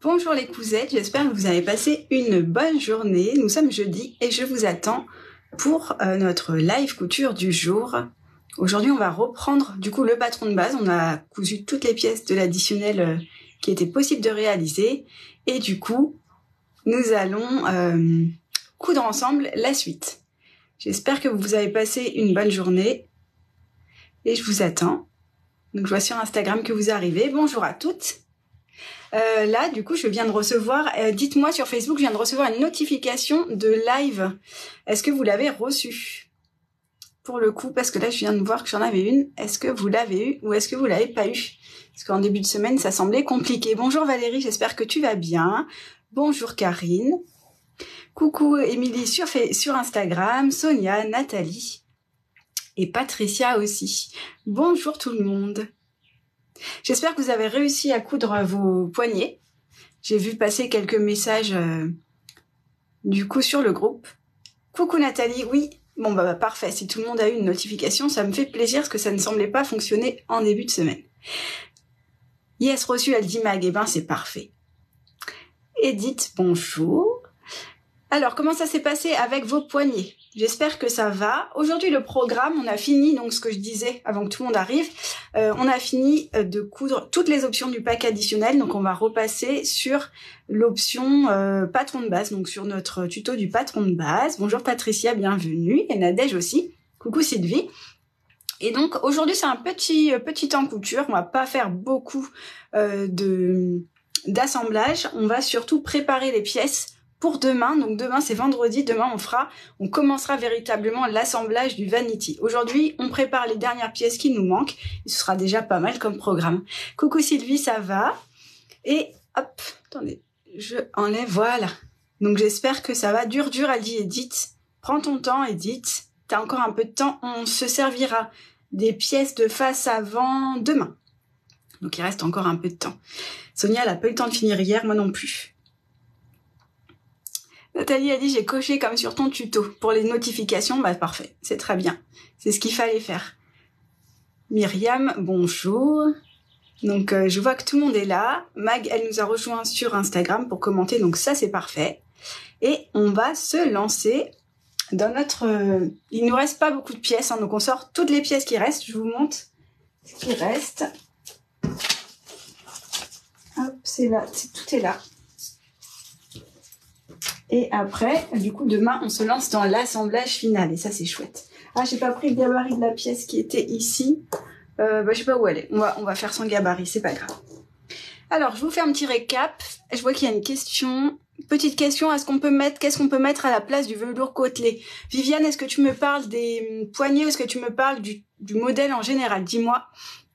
Bonjour les cousettes, j'espère que vous avez passé une bonne journée. Nous sommes jeudi et je vous attends pour notre live couture du jour. Aujourd'hui, on va reprendre du coup le patron de base. On a cousu toutes les pièces de l'additionnel qui était possible de réaliser. Et du coup, nous allons coudre ensemble la suite. J'espère que vous avez passé une bonne journée et je vous attends. Donc je vois sur Instagram que vous arrivez. Bonjour à toutes. Là, du coup, je viens de recevoir, dites-moi sur Facebook, je viens de recevoir une notification de live. Est-ce que vous l'avez reçue? Pour le coup, parce que là, je viens de voir que j'en avais une. Est-ce que vous l'avez eu ou est-ce que vous l'avez pas eu? Parce qu'en début de semaine, ça semblait compliqué. Bonjour Valérie, j'espère que tu vas bien. Bonjour Karine. Coucou Émilie sur Instagram, Sonia, Nathalie et Patricia aussi. Bonjour tout le monde. J'espère que vous avez réussi à coudre vos poignets. J'ai vu passer quelques messages du coup sur le groupe. Coucou Nathalie, oui. Bon bah parfait, si tout le monde a eu une notification, ça me fait plaisir parce que ça ne semblait pas fonctionner en début de semaine. Yes, reçu, elle dit Mag, eh ben c'est parfait. Edith, bonjour. Alors, comment ça s'est passé avec vos poignets? J'espère que ça va. Aujourd'hui, le programme, on a fini, donc ce que je disais avant que tout le monde arrive, on a fini de coudre toutes les options du pack additionnel. Donc, on va repasser sur l'option patron de base, donc sur notre tuto du patron de base. Bonjour Patricia, bienvenue. Et Nadège aussi. Coucou Sylvie. Et donc, aujourd'hui, c'est un petit temps couture. On va pas faire beaucoup d'assemblage. On va surtout préparer les pièces pour demain. Donc demain c'est vendredi, demain on commencera véritablement l'assemblage du vanity. Aujourd'hui on prépare les dernières pièces qui nous manquent et ce sera déjà pas mal comme programme. Coucou Sylvie, ça va? Et hop, attendez, je enlève, voilà. Donc j'espère que ça va. Dur, elle dit Edith. Prends ton temps Edith, t'as encore un peu de temps, on se servira des pièces de face avant demain. Donc il reste encore un peu de temps. Sonia elle a pas eu le temps de finir hier, moi non plus. Nathalie a dit j'ai coché comme sur ton tuto. Pour les notifications, bah parfait, c'est très bien. C'est ce qu'il fallait faire. Myriam, bonjour. Donc je vois que tout le monde est là. Mag, elle nous a rejoint sur Instagram pour commenter, donc ça c'est parfait. Et on va se lancer dans notre... Il nous reste pas beaucoup de pièces, hein, donc on sort toutes les pièces qui restent. Je vous montre ce qui reste. Hop, c'est là, tout est là. Et après, du coup, demain, on se lance dans l'assemblage final. Et ça, c'est chouette. Ah, j'ai pas pris le gabarit de la pièce qui était ici. Je sais pas où elle est. On va faire son gabarit, c'est pas grave. Alors, je vous fais un petit récap. Je vois qu'il y a une question. Petite question, qu'est-ce qu'on peut mettre à la place du velours côtelé? Viviane, est-ce que tu me parles des poignets ou est-ce que tu me parles du modèle en général? Dis-moi.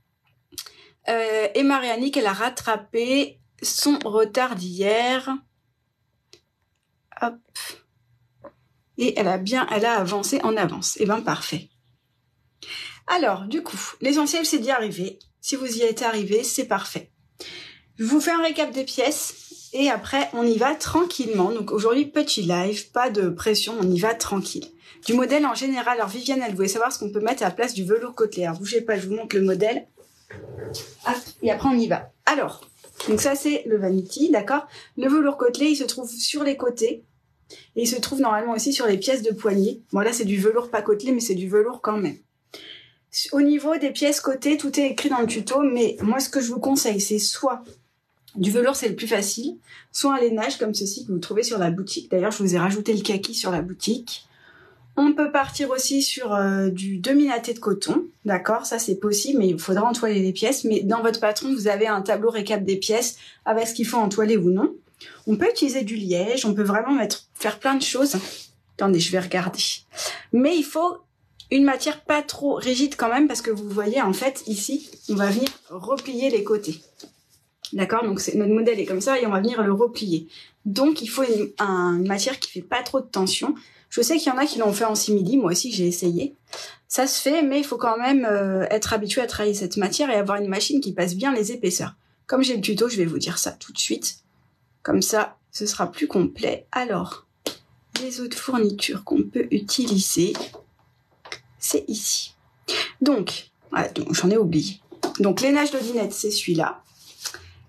Et Marianne, qu'elle a rattrapé son retard d'hier. Hop. Et elle a avancé en avance. Et ben parfait. Alors, du coup, l'essentiel c'est d'y arriver. Si vous y êtes arrivé, c'est parfait. Je vous fais un récap des pièces et après on y va tranquillement. Donc aujourd'hui, petit live, pas de pression, on y va tranquille. Du modèle en général, alors Viviane, elle voulait savoir ce qu'on peut mettre à la place du velours côtelé. Alors bougez pas, je vous montre le modèle. Hop, et après on y va. Alors, donc ça c'est le vanity, d'accord? Le velours côtelé, il se trouve sur les côtés. Et il se trouve normalement aussi sur les pièces de poignée. Bon là c'est du velours pas côtelé mais c'est du velours quand même. Au niveau des pièces côté, tout est écrit dans le tuto, mais moi ce que je vous conseille c'est soit du velours c'est le plus facile, soit un lainage comme ceci que vous trouvez sur la boutique. D'ailleurs je vous ai rajouté le kaki sur la boutique. On peut partir aussi sur du demi-natté de coton, d'accord, ça c'est possible mais il faudra entoiler les pièces. Mais dans votre patron vous avez un tableau récap des pièces avec ce qu'il faut entoiler ou non. On peut utiliser du liège, on peut vraiment faire plein de choses. Attendez, je vais regarder. Mais il faut une matière pas trop rigide quand même parce que vous voyez en fait ici, on va venir replier les côtés. D'accord? Donc notre modèle est comme ça et on va venir le replier. Donc il faut une matière qui fait pas trop de tension. Je sais qu'il y en a qui l'ont fait en simili, moi aussi j'ai essayé. Ça se fait, mais il faut quand même être habitué à travailler cette matière et avoir une machine qui passe bien les épaisseurs. Comme j'ai le tuto, je vais vous dire ça tout de suite. Comme ça, ce sera plus complet. Alors, les autres fournitures qu'on peut utiliser, c'est ici. Donc, voilà, j'en ai oublié. Donc, lainage d'Odinette, c'est celui-là.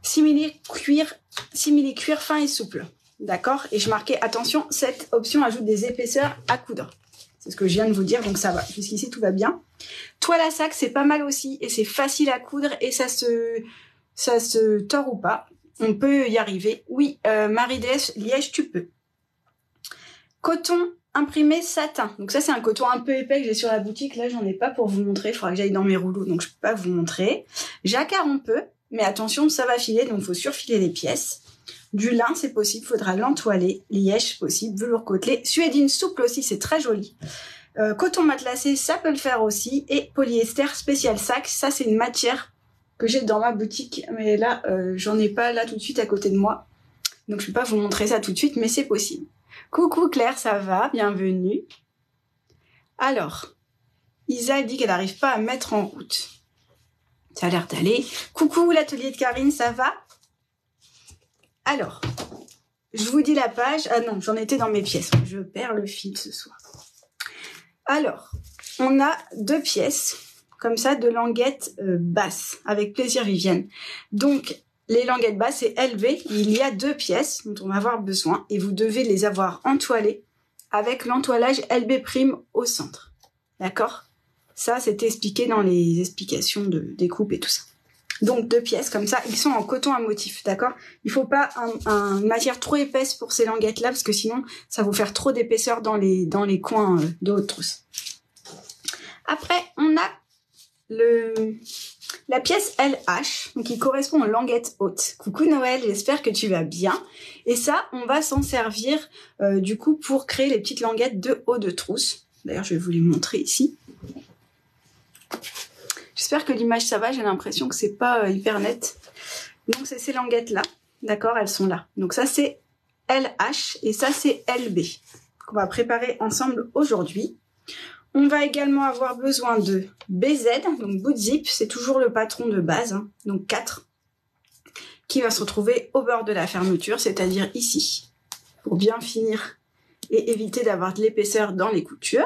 simili-cuir fin et souple. D'accord? Et je marquais, attention, cette option ajoute des épaisseurs à coudre. C'est ce que je viens de vous dire, donc ça va. Jusqu'ici, tout va bien. Toile à sac, c'est pas mal aussi, et c'est facile à coudre, et ça se tord ou pas. On peut y arriver. Oui, Marie-Déesse Liège, tu peux. Coton imprimé satin. Donc ça, c'est un coton un peu épais que j'ai sur la boutique. Là, j'en ai pas pour vous montrer. Il faudra que j'aille dans mes rouleaux, donc je peux pas vous montrer. Jacquard, on peut, mais attention, ça va filer, donc il faut surfiler les pièces. Du lin, c'est possible, faudra l'entoiler. Liège, possible. Velours côtelé. Suédine souple aussi, c'est très joli. Coton matelassé, ça peut le faire aussi. Et polyester spécial sac, ça c'est une matière que j'ai dans ma boutique. Mais là, j'en ai pas là tout de suite à côté de moi. Donc je peux pas vous montrer ça tout de suite, mais c'est possible. Coucou Claire, ça va? Bienvenue. Alors, Isa dit qu'elle n'arrive pas à mettre en route. Ça a l'air d'aller. Coucou l'atelier de Karine, ça va? Alors, je vous dis la page. Ah non, j'en étais dans mes pièces. Je perds le fil ce soir. Alors, on a 2 pièces, comme ça, de languettes basses, avec plaisir Vivienne. Donc, les languettes basses, c'est LV. Il y a 2 pièces dont on va avoir besoin et vous devez les avoir entoilées avec l'entoilage LB' au centre. D'accord? Ça, c'était expliqué dans les explications de découpe et tout ça. Donc 2 pièces comme ça, ils sont en coton à motif, d'accord? Il faut pas une matière trop épaisse pour ces languettes là parce que sinon ça va vous faire trop d'épaisseur dans les coins de haute trousse. Après on a la pièce LH, donc qui correspond aux languettes hautes. Coucou Noël, j'espère que tu vas bien. Et ça, on va s'en servir du coup pour créer les petites languettes de haut de trousse. D'ailleurs, je vais vous les montrer ici. J'espère que l'image ça va, j'ai l'impression que c'est pas hyper net. Donc c'est ces languettes là, d'accord, elles sont là. Donc ça c'est LH et ça c'est LB qu'on va préparer ensemble aujourd'hui. On va également avoir besoin de BZ, donc bout de zip, c'est toujours le patron de base, hein, donc 4, qui va se retrouver au bord de la fermeture, c'est-à-dire ici, pour bien finir et éviter d'avoir de l'épaisseur dans les coutures.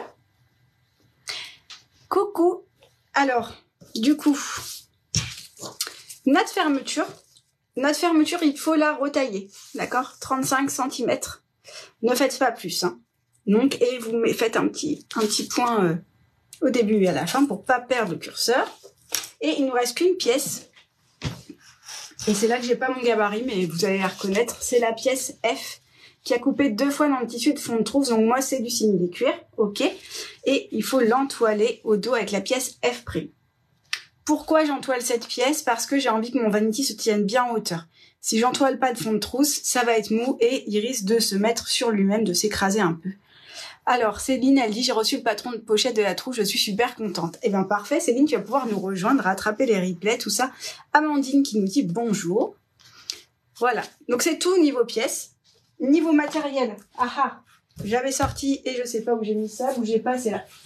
Coucou. Alors, du coup, notre fermeture, il faut la retailler, d'accord? 35 cm. Ne faites pas plus, hein. Donc, et vous faites un petit point au début et à la fin pour pas perdre le curseur. Et il nous reste qu'une pièce. Et c'est là que j'ai pas mon gabarit, mais vous allez la reconnaître. C'est la pièce F qui a coupé 2 fois dans le tissu de fond de trousse. Donc moi, c'est du simili-cuir, ok. Et il faut l'entoiler au dos avec la pièce F'. Pourquoi j'entoile cette pièce? Parce que j'ai envie que mon vanity se tienne bien en hauteur. Si j'entoile pas de fond de trousse, ça va être mou et il risque de se mettre sur lui-même, de s'écraser un peu. Alors, Céline, elle dit, j'ai reçu le patron de pochette de la trousse, je suis super contente. Eh ben, parfait, Céline, tu vas pouvoir nous rejoindre, rattraper les replays, tout ça. Amandine qui nous dit bonjour. Voilà. Donc, c'est tout niveau pièce. Niveau matériel. Ah ah. J'avais sorti et je sais pas où j'ai mis ça, bougez pas, c'est là.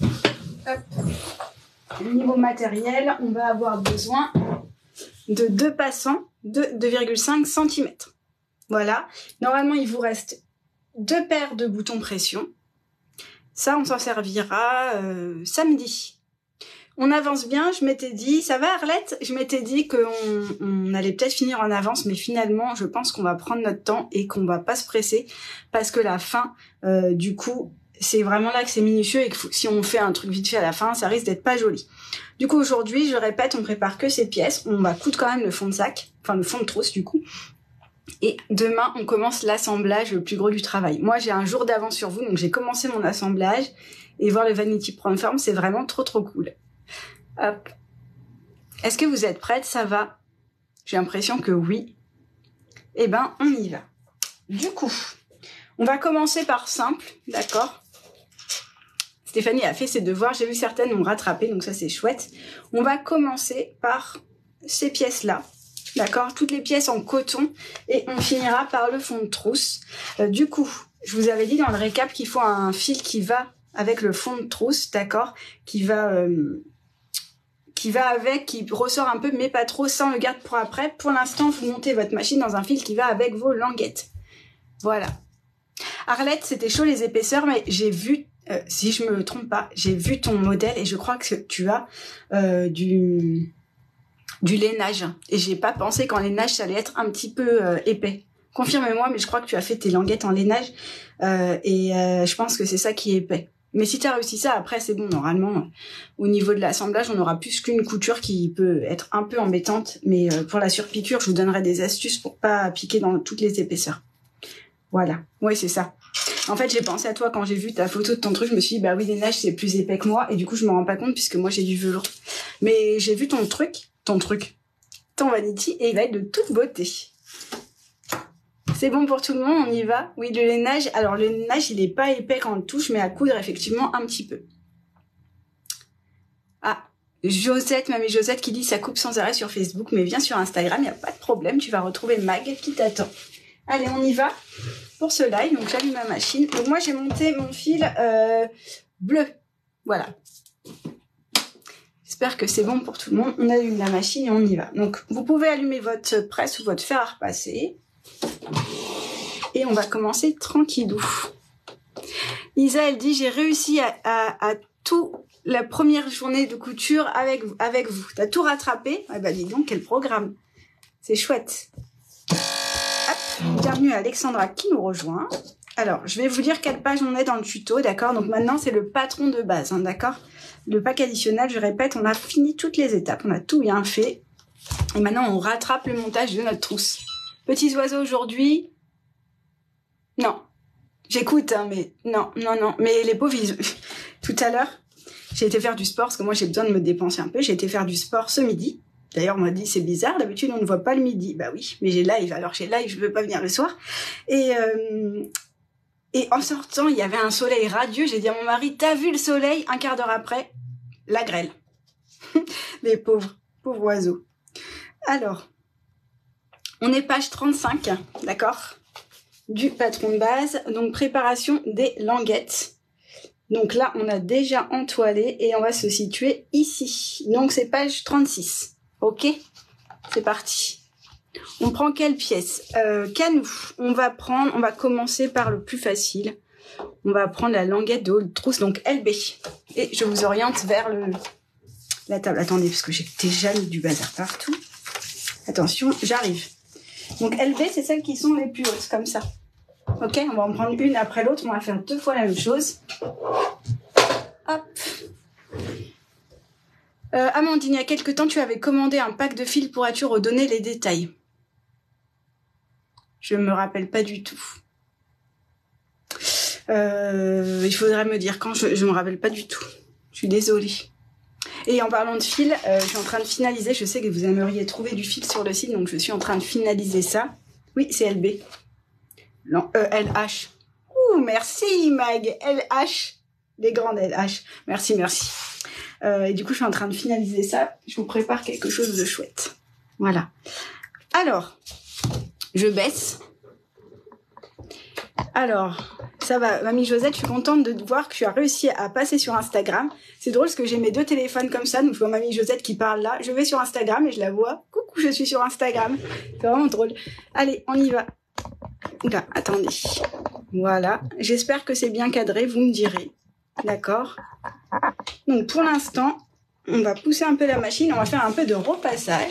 Hop. Niveau matériel, on va avoir besoin de 2 passants de 2,5 cm. Voilà. Normalement, il vous reste 2 paires de boutons pression. Ça, on s'en servira samedi. On avance bien, je m'étais dit... Ça va Arlette? Je m'étais dit qu'on allait peut-être finir en avance, mais finalement, je pense qu'on va prendre notre temps et qu'on va pas se presser parce que la fin, du coup, c'est vraiment là que c'est minutieux et que si on fait un truc vite fait à la fin, ça risque d'être pas joli. Du coup, aujourd'hui, je répète, on prépare que ces pièces. On va coudre quand même le fond de sac, enfin le fond de trousse du coup. Et demain, on commence l'assemblage le plus gros du travail. Moi, j'ai un jour d'avance sur vous, donc j'ai commencé mon assemblage. Et voir le vanity prendre forme, c'est vraiment trop cool. Hop. Est-ce que vous êtes prêtes? Ça va? J'ai l'impression que oui. Eh ben, on y va. Du coup, on va commencer par simple, d'accord? Stéphanie a fait ses devoirs, j'ai vu certaines m'ont rattrapé, donc ça c'est chouette. On va commencer par ces pièces-là. D'accord, toutes les pièces en coton et on finira par le fond de trousse. Du coup, je vous avais dit dans le récap qu'il faut un fil qui va avec le fond de trousse, d'accord, qui va avec, qui ressort un peu, mais pas trop, ça on le garde pour après. Pour l'instant, vous montez votre machine dans un fil qui va avec vos languettes. Voilà. Arlette, c'était chaud les épaisseurs, mais j'ai vu, si je me trompe pas, j'ai vu ton modèle et je crois que tu as du lainage. Et j'ai pas pensé qu'en lainage, ça allait être un petit peu épais. Confirme-moi, mais je crois que tu as fait tes languettes en lainage. Je pense que c'est ça qui est épais. Mais si tu as réussi ça, après, c'est bon. Normalement, au niveau de l'assemblage, on aura plus qu'une couture qui peut être un peu embêtante. Mais pour la surpiqûre, je vous donnerai des astuces pour pas piquer dans toutes les épaisseurs. Voilà. Ouais, c'est ça. En fait, j'ai pensé à toi quand j'ai vu ta photo de ton truc. Je me suis dit, bah oui, lainage, c'est plus épais que moi. Et du coup, je me rends pas compte puisque moi, j'ai du velours. Mais j'ai vu ton vanity, et il va être de toute beauté. C'est bon pour tout le monde, on y va. Oui, le lainage. Alors, le lainage, il est pas épais quand on le touche, mais à coudre, effectivement, un petit peu. Ah, Josette, mamie Josette, qui dit ça coupe sans arrêt sur Facebook, mais viens sur Instagram, il n'y a pas de problème, tu vas retrouver Mag qui t'attend. Allez, on y va pour ce live. Donc, j'allume ma machine. Donc, moi, j'ai monté mon fil bleu. Voilà. J'espère que c'est bon pour tout le monde. On allume la machine et on y va. Donc, vous pouvez allumer votre presse ou votre fer à repasser. Et on va commencer tranquillou. Isa, elle dit, j'ai réussi à tout la première journée de couture avec vous. T'as tout rattrapé? Ah bah dis donc, quel programme. C'est chouette. Hop, bienvenue à Alexandra qui nous rejoint. Alors, je vais vous dire quelle page on est dans le tuto, d'accord? Donc maintenant, c'est le patron de base, hein, d'accord? Le pack additionnel, je répète, on a fini toutes les étapes. On a tout bien fait. Et maintenant, on rattrape le montage de notre trousse. Petits oiseaux aujourd'hui. Non. J'écoute, hein, mais non. Mais les pauvres, tout à l'heure, j'ai été faire du sport, parce que moi, j'ai besoin de me dépenser un peu. J'ai été faire du sport ce midi. D'ailleurs, on m'a dit, c'est bizarre, d'habitude, on ne voit pas le midi. Bah oui, mais j'ai live. Alors, j'ai live, je veux pas venir le soir. Et en sortant, il y avait un soleil radieux. J'ai dit à mon mari, t'as vu le soleil? Un quart d'heure après, la grêle. Les pauvres oiseaux. Alors, on est page 35, d'accord? Du patron de base, donc préparation des languettes. Donc là, on a déjà entoilé et on va se situer ici. Donc c'est page 36, ok? C'est parti. On prend quelle pièce? Canou. On va commencer par le plus facile. On va prendre la languette de haute trousse, donc LB. Et je vous oriente vers la table. Attendez, parce que j'ai déjà mis du bazar partout. Attention, j'arrive. Donc LB, c'est celles qui sont les plus hautes, comme ça. Ok, on va en prendre une après l'autre. On va faire 2 fois la même chose. Hop. Amandine, il y a quelque temps, tu avais commandé un pack de fils. Pourrais-tu redonner les détails? Je me rappelle pas du tout. Il faudrait me dire quand. Je me rappelle pas du tout. Je suis désolée. Et en parlant de fil, je suis en train de finaliser. Je sais que vous aimeriez trouver du fil sur le site, donc je suis en train de finaliser ça. Oui, c'est LB. Non, LH. Ouh, merci Mag. LH. Les grandes LH. Merci. Et du coup, je suis en train de finaliser ça. Je vous prépare quelque chose de chouette. Voilà. Alors, je baisse. Alors, ça va, mamie Josette, je suis contente de voir que tu as réussi à passer sur Instagram. C'est drôle parce que j'ai mes 2 téléphones comme ça, donc je vois mamie Josette qui parle là. Je vais sur Instagram et je la vois. Coucou, je suis sur Instagram. C'est vraiment drôle. Allez, on y va. Oula, attendez. Voilà. J'espère que c'est bien cadré, vous me direz. D'accord. Donc, pour l'instant, on va pousser un peu la machine. On va faire un peu de repassage.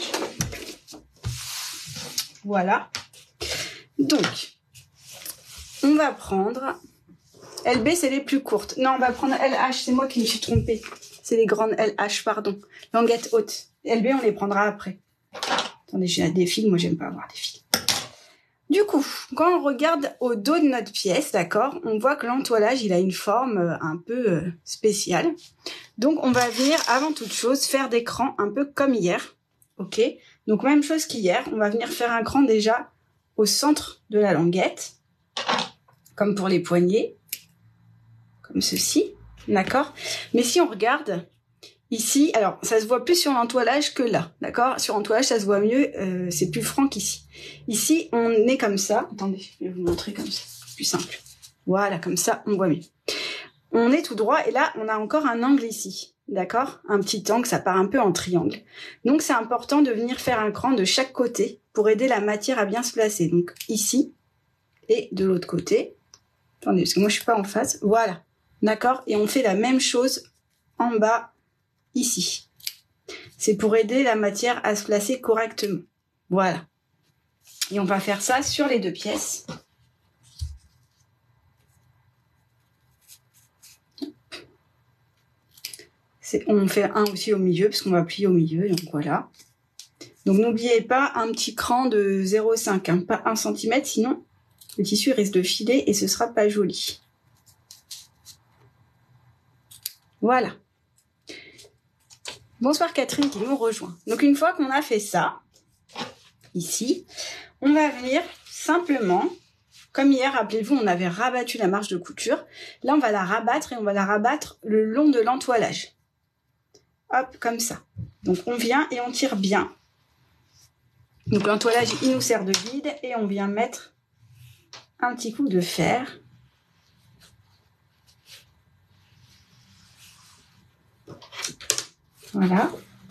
Voilà. Donc, on va prendre... LB, c'est les plus courtes. Non, on va prendre LH. C'est moi qui me suis trompée. C'est les grandes LH, pardon. Languettes hautes. LB, on les prendra après. Attendez, j'ai des fils. Moi, j'aime pas avoir des fils. Du coup, quand on regarde au dos de notre pièce, d'accord, on voit que l'entoilage, il a une forme un peu spéciale. Donc, on va venir, avant toute chose, faire des crans un peu comme hier. Ok? Donc, même chose qu'hier. On va venir faire un cran déjà au centre de la languette. Comme pour les poignets. Comme ceci. D'accord? Mais si on regarde... Ici, alors, ça se voit plus sur l'entoilage que là, d'accord? Sur l'entoilage, ça se voit mieux, c'est plus franc qu'ici. Ici, on est comme ça. Attendez, je vais vous montrer comme ça, c'est plus simple. Voilà, comme ça, on voit mieux. On est tout droit, et là, on a encore un angle ici, d'accord? Un petit angle, ça part un peu en triangle. Donc, c'est important de venir faire un cran de chaque côté pour aider la matière à bien se placer. Donc, ici, et de l'autre côté. Attendez, parce que moi, je suis pas en face. Voilà, d'accord? Et on fait la même chose en bas, ici. C'est pour aider la matière à se placer correctement. Voilà. Et on va faire ça sur les 2 pièces. On fait un aussi au milieu, parce qu'on va plier au milieu, donc voilà. Donc n'oubliez pas un petit cran de 0,5, hein, pas 1 cm, sinon le tissu risque de filer et ce sera pas joli. Voilà. Bonsoir Catherine qui nous rejoint. Donc une fois qu'on a fait ça, ici, on va venir simplement, comme hier, rappelez-vous, on avait rabattu la marge de couture. Là, on va la rabattre et on va la rabattre le long de l'entoilage. Hop, comme ça. Donc on vient et on tire bien. Donc l'entoilage, il nous sert de guide et on vient mettre un petit coup de fer. Voilà.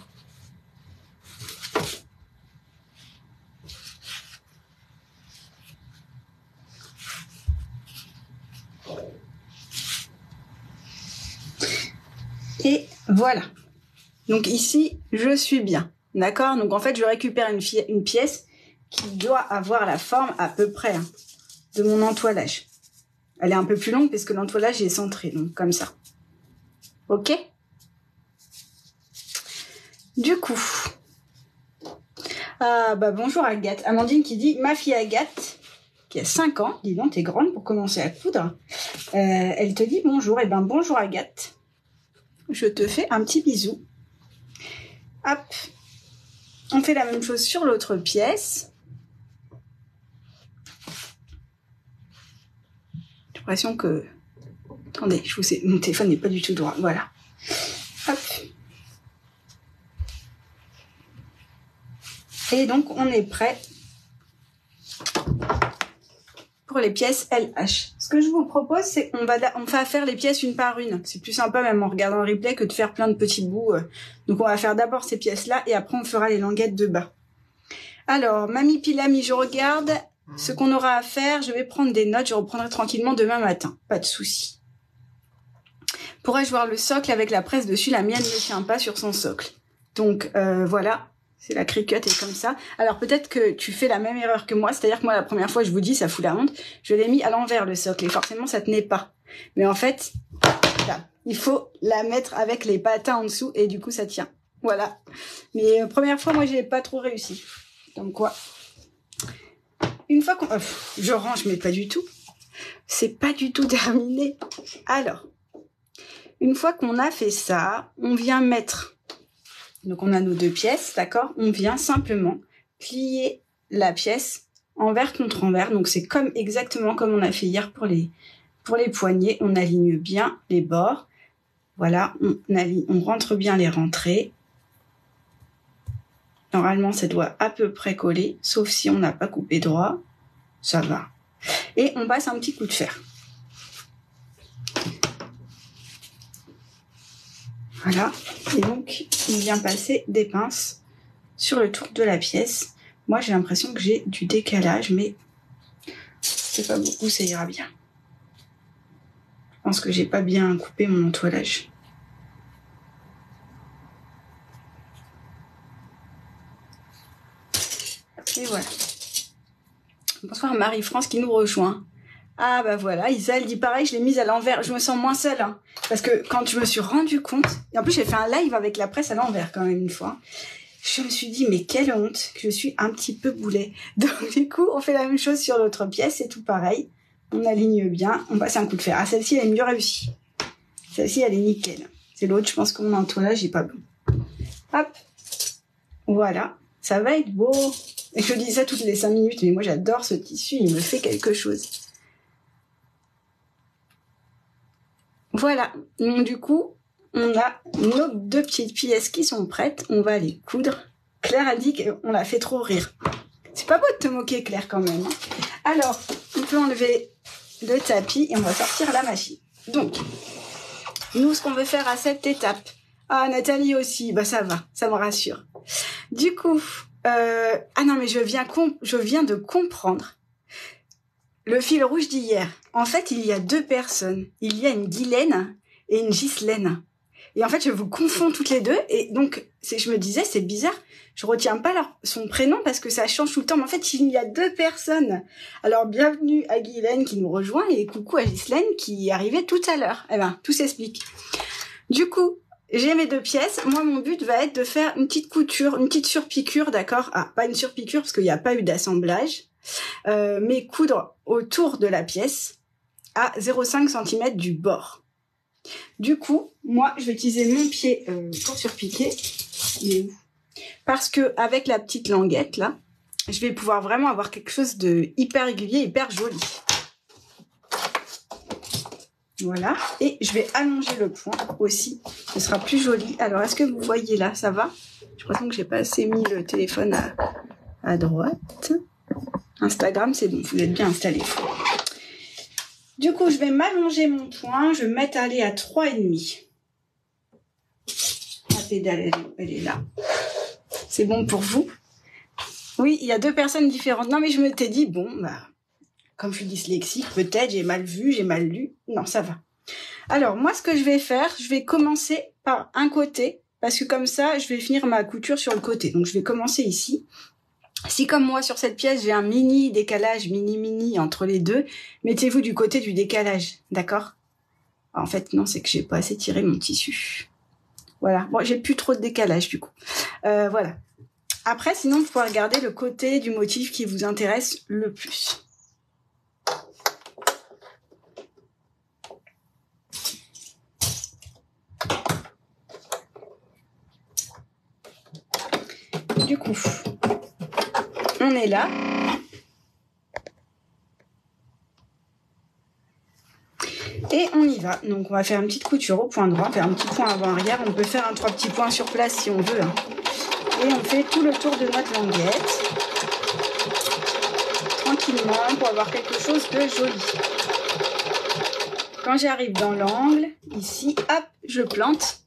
Et voilà. Donc ici, je suis bien. D'accord? Donc en fait, je récupère une pièce qui doit avoir la forme à peu près hein, de mon entoilage. Elle est un peu plus longue parce que l'entoilage est centré, donc comme ça. Ok? Du coup, bonjour Agathe. Amandine qui dit, ma fille Agathe, qui a 5 ans, dis donc, t'es grande pour commencer à coudre. Elle te dit bonjour. Eh ben bonjour Agathe. Je te fais un petit bisou. Hop. On fait la même chose sur l'autre pièce. J'ai l'impression que... Attendez, mon téléphone n'est pas du tout droit. Voilà. Hop. Et donc, on est prêt pour les pièces LH. Ce que je vous propose, c'est qu'on va faire les pièces une par une. C'est plus sympa même en regardant le replay que de faire plein de petits bouts. Donc, on va faire d'abord ces pièces-là et après, on fera les languettes de bas. Alors, Mamie Pilami, je regarde ce qu'on aura à faire. Je vais prendre des notes. Je reprendrai tranquillement demain matin. Pas de souci. Pourrais-je voir le socle avec la presse dessus? La mienne ne tient pas sur son socle. Donc, voilà. C'est la Cricut est comme ça. Alors peut-être que tu fais la même erreur que moi, c'est-à-dire que moi la première fois je vous dis ça fout la honte, je l'ai mis à l'envers le socle et forcément ça tenait pas. Mais en fait, là, il faut la mettre avec les patins en dessous et du coup ça tient. Voilà. Mais première fois moi j'ai pas trop réussi. Donc quoi. Une fois qu'on je range mais pas du tout. C'est pas du tout terminé. Alors, une fois qu'on a fait ça, on vient mettre. Donc, on a nos 2 pièces, d'accord? On vient simplement plier la pièce envers contre envers. Donc, c'est exactement comme on a fait hier pour les poignets. On aligne bien les bords. Voilà, on rentre bien les rentrées. Normalement, ça doit à peu près coller, sauf si on n'a pas coupé droit. Ça va. Et on passe un petit coup de fer. Voilà, et donc il vient passer des pinces sur le tour de la pièce. Moi j'ai l'impression que j'ai du décalage, mais c'est pas beaucoup, ça ira bien. Je pense que j'ai pas bien coupé mon entoilage. Et voilà. Bonsoir Marie-France qui nous rejoint. Ah bah voilà, Isa elle dit pareil, je l'ai mise à l'envers. Je me sens moins seule, hein, parce que quand je me suis rendu compte, et en plus j'ai fait un live avec la presse à l'envers quand même une fois, je me suis dit mais quelle honte que je suis un petit peu boulet. Donc du coup on fait la même chose sur l'autre pièce, c'est tout pareil. On aligne bien, on passe un coup de fer. Ah celle-ci elle est mieux réussie. Celle-ci elle est nickel. C'est l'autre, je pense que mon entoilage est pas bon. Hop, voilà, ça va être beau. Et je dis ça toutes les 5 minutes, mais moi j'adore ce tissu, il me fait quelque chose. Voilà, donc du coup, on a nos 2 petites pièces qui sont prêtes. On va les coudre. Claire a dit qu'on l'a fait trop rire. C'est pas beau de te moquer, Claire, quand même. Alors, on peut enlever le tapis et on va sortir la machine. Donc, nous, ce qu'on veut faire à cette étape. Ah, Nathalie aussi, bah ça va, ça me rassure. Du coup, ah non, mais je viens de comprendre le fil rouge d'hier. En fait, il y a 2 personnes. Il y a une Guylaine et une Ghislaine. Et en fait, je vous confonds toutes les deux. Et donc, je me disais, c'est bizarre. Je retiens pas son prénom parce que ça change tout le temps. Mais en fait, il y a deux personnes. Alors, bienvenue à Guylaine qui nous rejoint et coucou à Ghislaine qui est arrivée tout à l'heure. Eh ben, tout s'explique. Du coup, j'ai mes deux pièces. Moi, mon but va être de faire une petite couture, une petite surpiqûre, d'accord? Ah, pas une surpiqûre parce qu'il n'y a pas eu d'assemblage. Mais coudre autour de la pièce à 0,5 cm du bord. Du coup, moi, je vais utiliser mon pied pour surpiquer. Il est où? Parce que avec la petite languette, là, je vais pouvoir vraiment avoir quelque chose de hyper régulier, hyper joli. Voilà. Et je vais allonger le point aussi. Ce sera plus joli. Alors, est-ce que vous voyez là? Ça va? Je pense que j'ai pas assez mis le téléphone à droite. Instagram, c'est bon. Vous êtes bien installés. Du coup, je vais m'allonger mon point. Je vais m'étaler à 3,5. La pédale, elle est là. C'est bon pour vous? Oui, il y a deux personnes différentes. Non, mais je m'étais dit, bon, bah, comme je suis dyslexique, peut-être, j'ai mal vu, j'ai mal lu. Non, ça va. Alors, moi, ce que je vais faire, je vais commencer par un côté, parce que comme ça, je vais finir ma couture sur le côté. Donc, je vais commencer ici. Si, comme moi, sur cette pièce, j'ai un mini décalage, mini entre les deux, mettez-vous du côté du décalage, d'accord? En fait, non, c'est que j'ai pas assez tiré mon tissu. Voilà. Bon, j'ai plus trop de décalage, du coup. Voilà. Après, sinon, vous pouvez regarder le côté du motif qui vous intéresse le plus. Du coup, on est là. Et on y va. Donc, on va faire une petite couture au point droit, faire un petit point avant-arrière. On peut faire un 3 petits points sur place si on veut. Hein. Et on fait tout le tour de notre languette. Tranquillement, pour avoir quelque chose de joli. Quand j'arrive dans l'angle, ici, hop, je plante.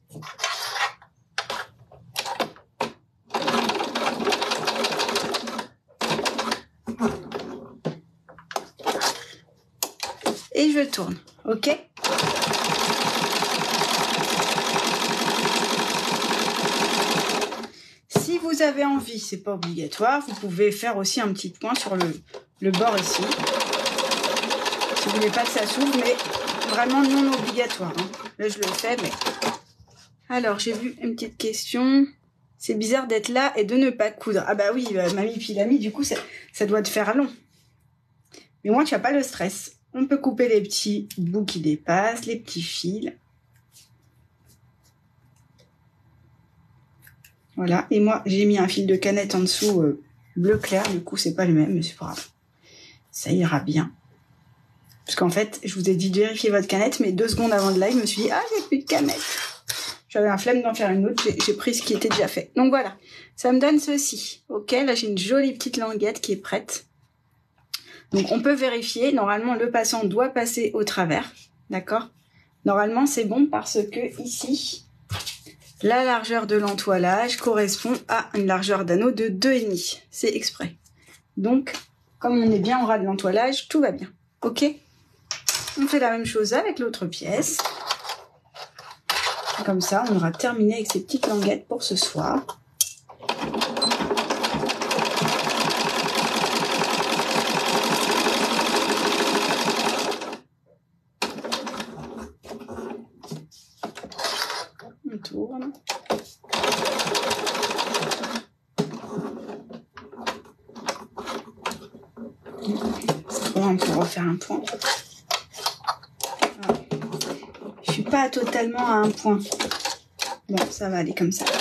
Et je tourne, ok? Si vous avez envie, c'est pas obligatoire, vous pouvez faire aussi un petit point sur le bord ici. Si vous voulez pas que ça s'ouvre, mais vraiment non obligatoire. Hein. Là, je le fais, mais... Alors, j'ai vu une petite question. C'est bizarre d'être là et de ne pas coudre. Ah bah oui, mamie puis l'ami, du coup, ça doit te faire long. Mais moi, tu n'as pas le stress. On peut couper les petits bouts qui dépassent, les petits fils. Voilà. Et moi, j'ai mis un fil de canette en dessous bleu clair. Du coup, c'est pas le même, mais c'est pas grave. Ça ira bien. Parce qu'en fait, je vous ai dit de vérifier votre canette, mais 2 secondes avant le live, je me suis dit, ah, j'ai plus de canette. J'avais un flemme d'en faire une autre, j'ai pris ce qui était déjà fait. Donc voilà, ça me donne ceci. Ok, là, j'ai une jolie petite languette qui est prête. Donc, on peut vérifier. Normalement, le passant doit passer au travers. D'accord? Normalement, c'est bon parce que ici, la largeur de l'entoilage correspond à une largeur d'anneau de 2,5. C'est exprès. Donc, comme on est bien au ras de l'entoilage, tout va bien. Ok? On fait la même chose avec l'autre pièce. Comme ça, on aura terminé avec ces petites languettes pour ce soir. On tourne. On peut refaire un point. Voilà. Je suis pas totalement à un point. Bon, ça va aller comme ça.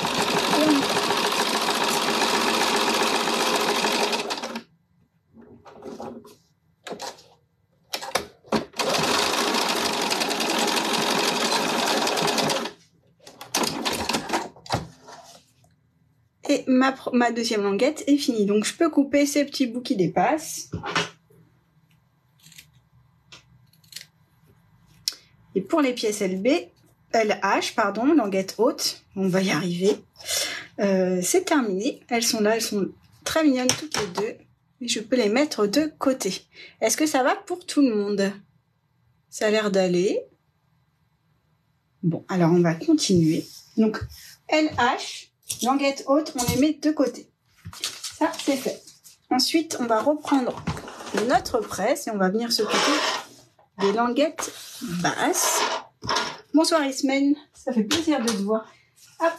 Et ma deuxième languette est finie. Donc, je peux couper ces petits bouts qui dépassent. Et pour les pièces LH, languette haute, on va y arriver. C'est terminé. Elles sont là, elles sont très mignonnes toutes les deux. Et je peux les mettre de côté. Est-ce que ça va pour tout le monde? Ça a l'air d'aller. Bon, alors on va continuer. Donc, LH, languette haute, on les met de côté. Ça, c'est fait. Ensuite, on va reprendre notre presse et on va venir s'occuper des languettes basses. Bonsoir Ismaël, ça fait plaisir de te voir. Hop.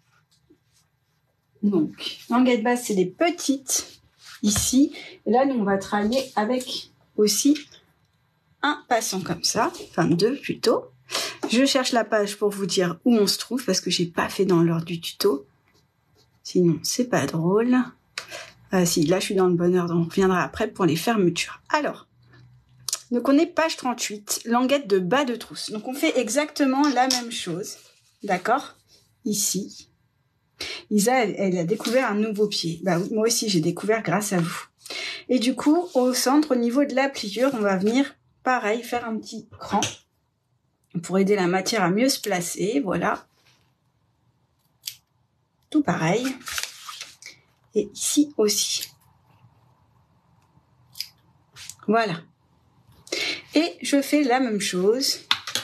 Donc, languettes basses, c'est les petites ici. Et là, nous, on va travailler avec aussi un passant comme ça, enfin 2 plutôt. Je cherche la page pour vous dire où on se trouve parce que j'ai pas fait dans l'ordre du tuto. Sinon, c'est pas drôle. Si, là, je suis dans le bon ordre. On reviendra après pour les fermetures. Alors, donc on est page 38, languette de bas de trousse. Donc, on fait exactement la même chose. D'accord? Ici. Isa, elle a découvert un nouveau pied. Bah oui, moi aussi, j'ai découvert grâce à vous. Et du coup, au centre, au niveau de la pliure, on va venir, pareil, faire un petit cran pour aider la matière à mieux se placer. Voilà. Tout pareil. Et ici aussi. Voilà. Et je fais la même chose.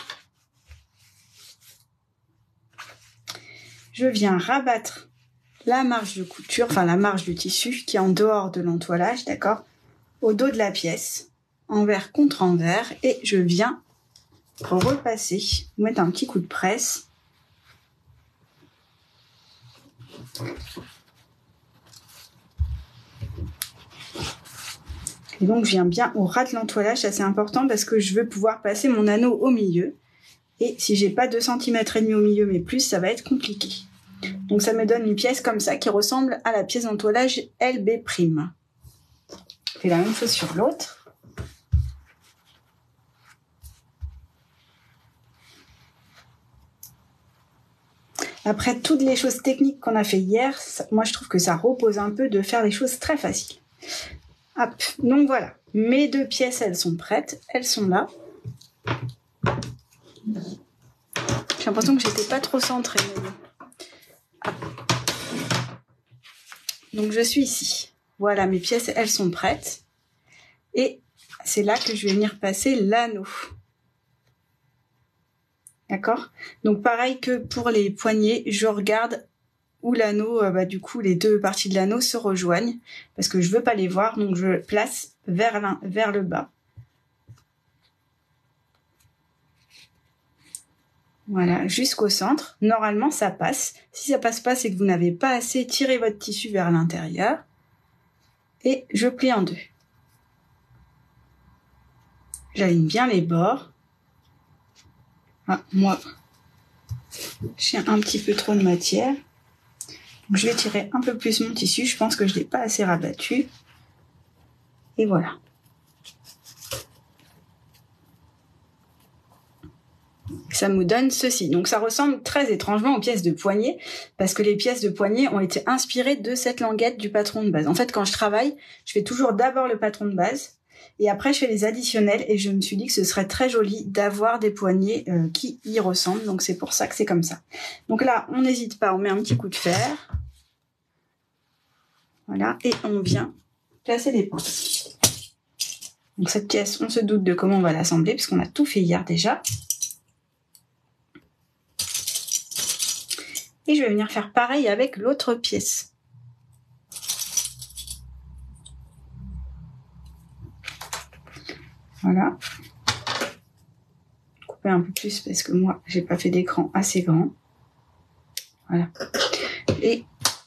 Je viens rabattre la marge de couture, enfin la marge du tissu qui est en dehors de l'entoilage, d'accord, au dos de la pièce, envers contre envers, et je viens repasser, mettre un petit coup de presse. Et donc je viens bien au ras de l'entoilage, ça c'est important parce que je veux pouvoir passer mon anneau au milieu. Et si j'ai pas 2,5 cm au milieu mais plus, ça va être compliqué. Donc ça me donne une pièce comme ça qui ressemble à la pièce d'entoilage LB'. Je fais la même chose sur l'autre. Après toutes les choses techniques qu'on a fait hier, moi je trouve que ça repose un peu de faire des choses très faciles. Hop, donc voilà, mes 2 pièces, elles sont prêtes, elles sont là. J'ai l'impression que j'étais pas trop centrée. Mais bon. Donc je suis ici. Voilà, mes pièces, elles sont prêtes. Et c'est là que je vais venir passer l'anneau. D'accord? Donc pareil que pour les poignets, je regarde où l'anneau, du coup, les 2 parties de l'anneau se rejoignent. Parce que je veux pas les voir, donc je place vers le bas. Voilà, jusqu'au centre. Normalement, ça passe. Si ça passe pas, c'est que vous n'avez pas assez tiré votre tissu vers l'intérieur. Et je plie en 2. J'aligne bien les bords. Ah, moi, j'ai un petit peu trop de matière. Donc, je vais tirer un peu plus mon tissu. Je pense que je ne l'ai pas assez rabattu. Et voilà. Ça me donne ceci. Donc ça ressemble très étrangement aux pièces de poignet parce que les pièces de poignet ont été inspirées de cette languette du patron de base. En fait, quand je travaille, je fais toujours d'abord le patron de base et après je fais les additionnels et je me suis dit que ce serait très joli d'avoir des poignets qui y ressemblent. Donc c'est pour ça que c'est comme ça. Donc là, on n'hésite pas, on met un petit coup de fer. Voilà, et on vient placer les points. Donc cette pièce, on se doute de comment on va l'assembler puisqu'on a tout fait hier déjà. Et je vais venir faire pareil avec l'autre pièce. Voilà. Couper un peu plus parce que moi, j'ai pas fait d'écran assez grand. Voilà. Et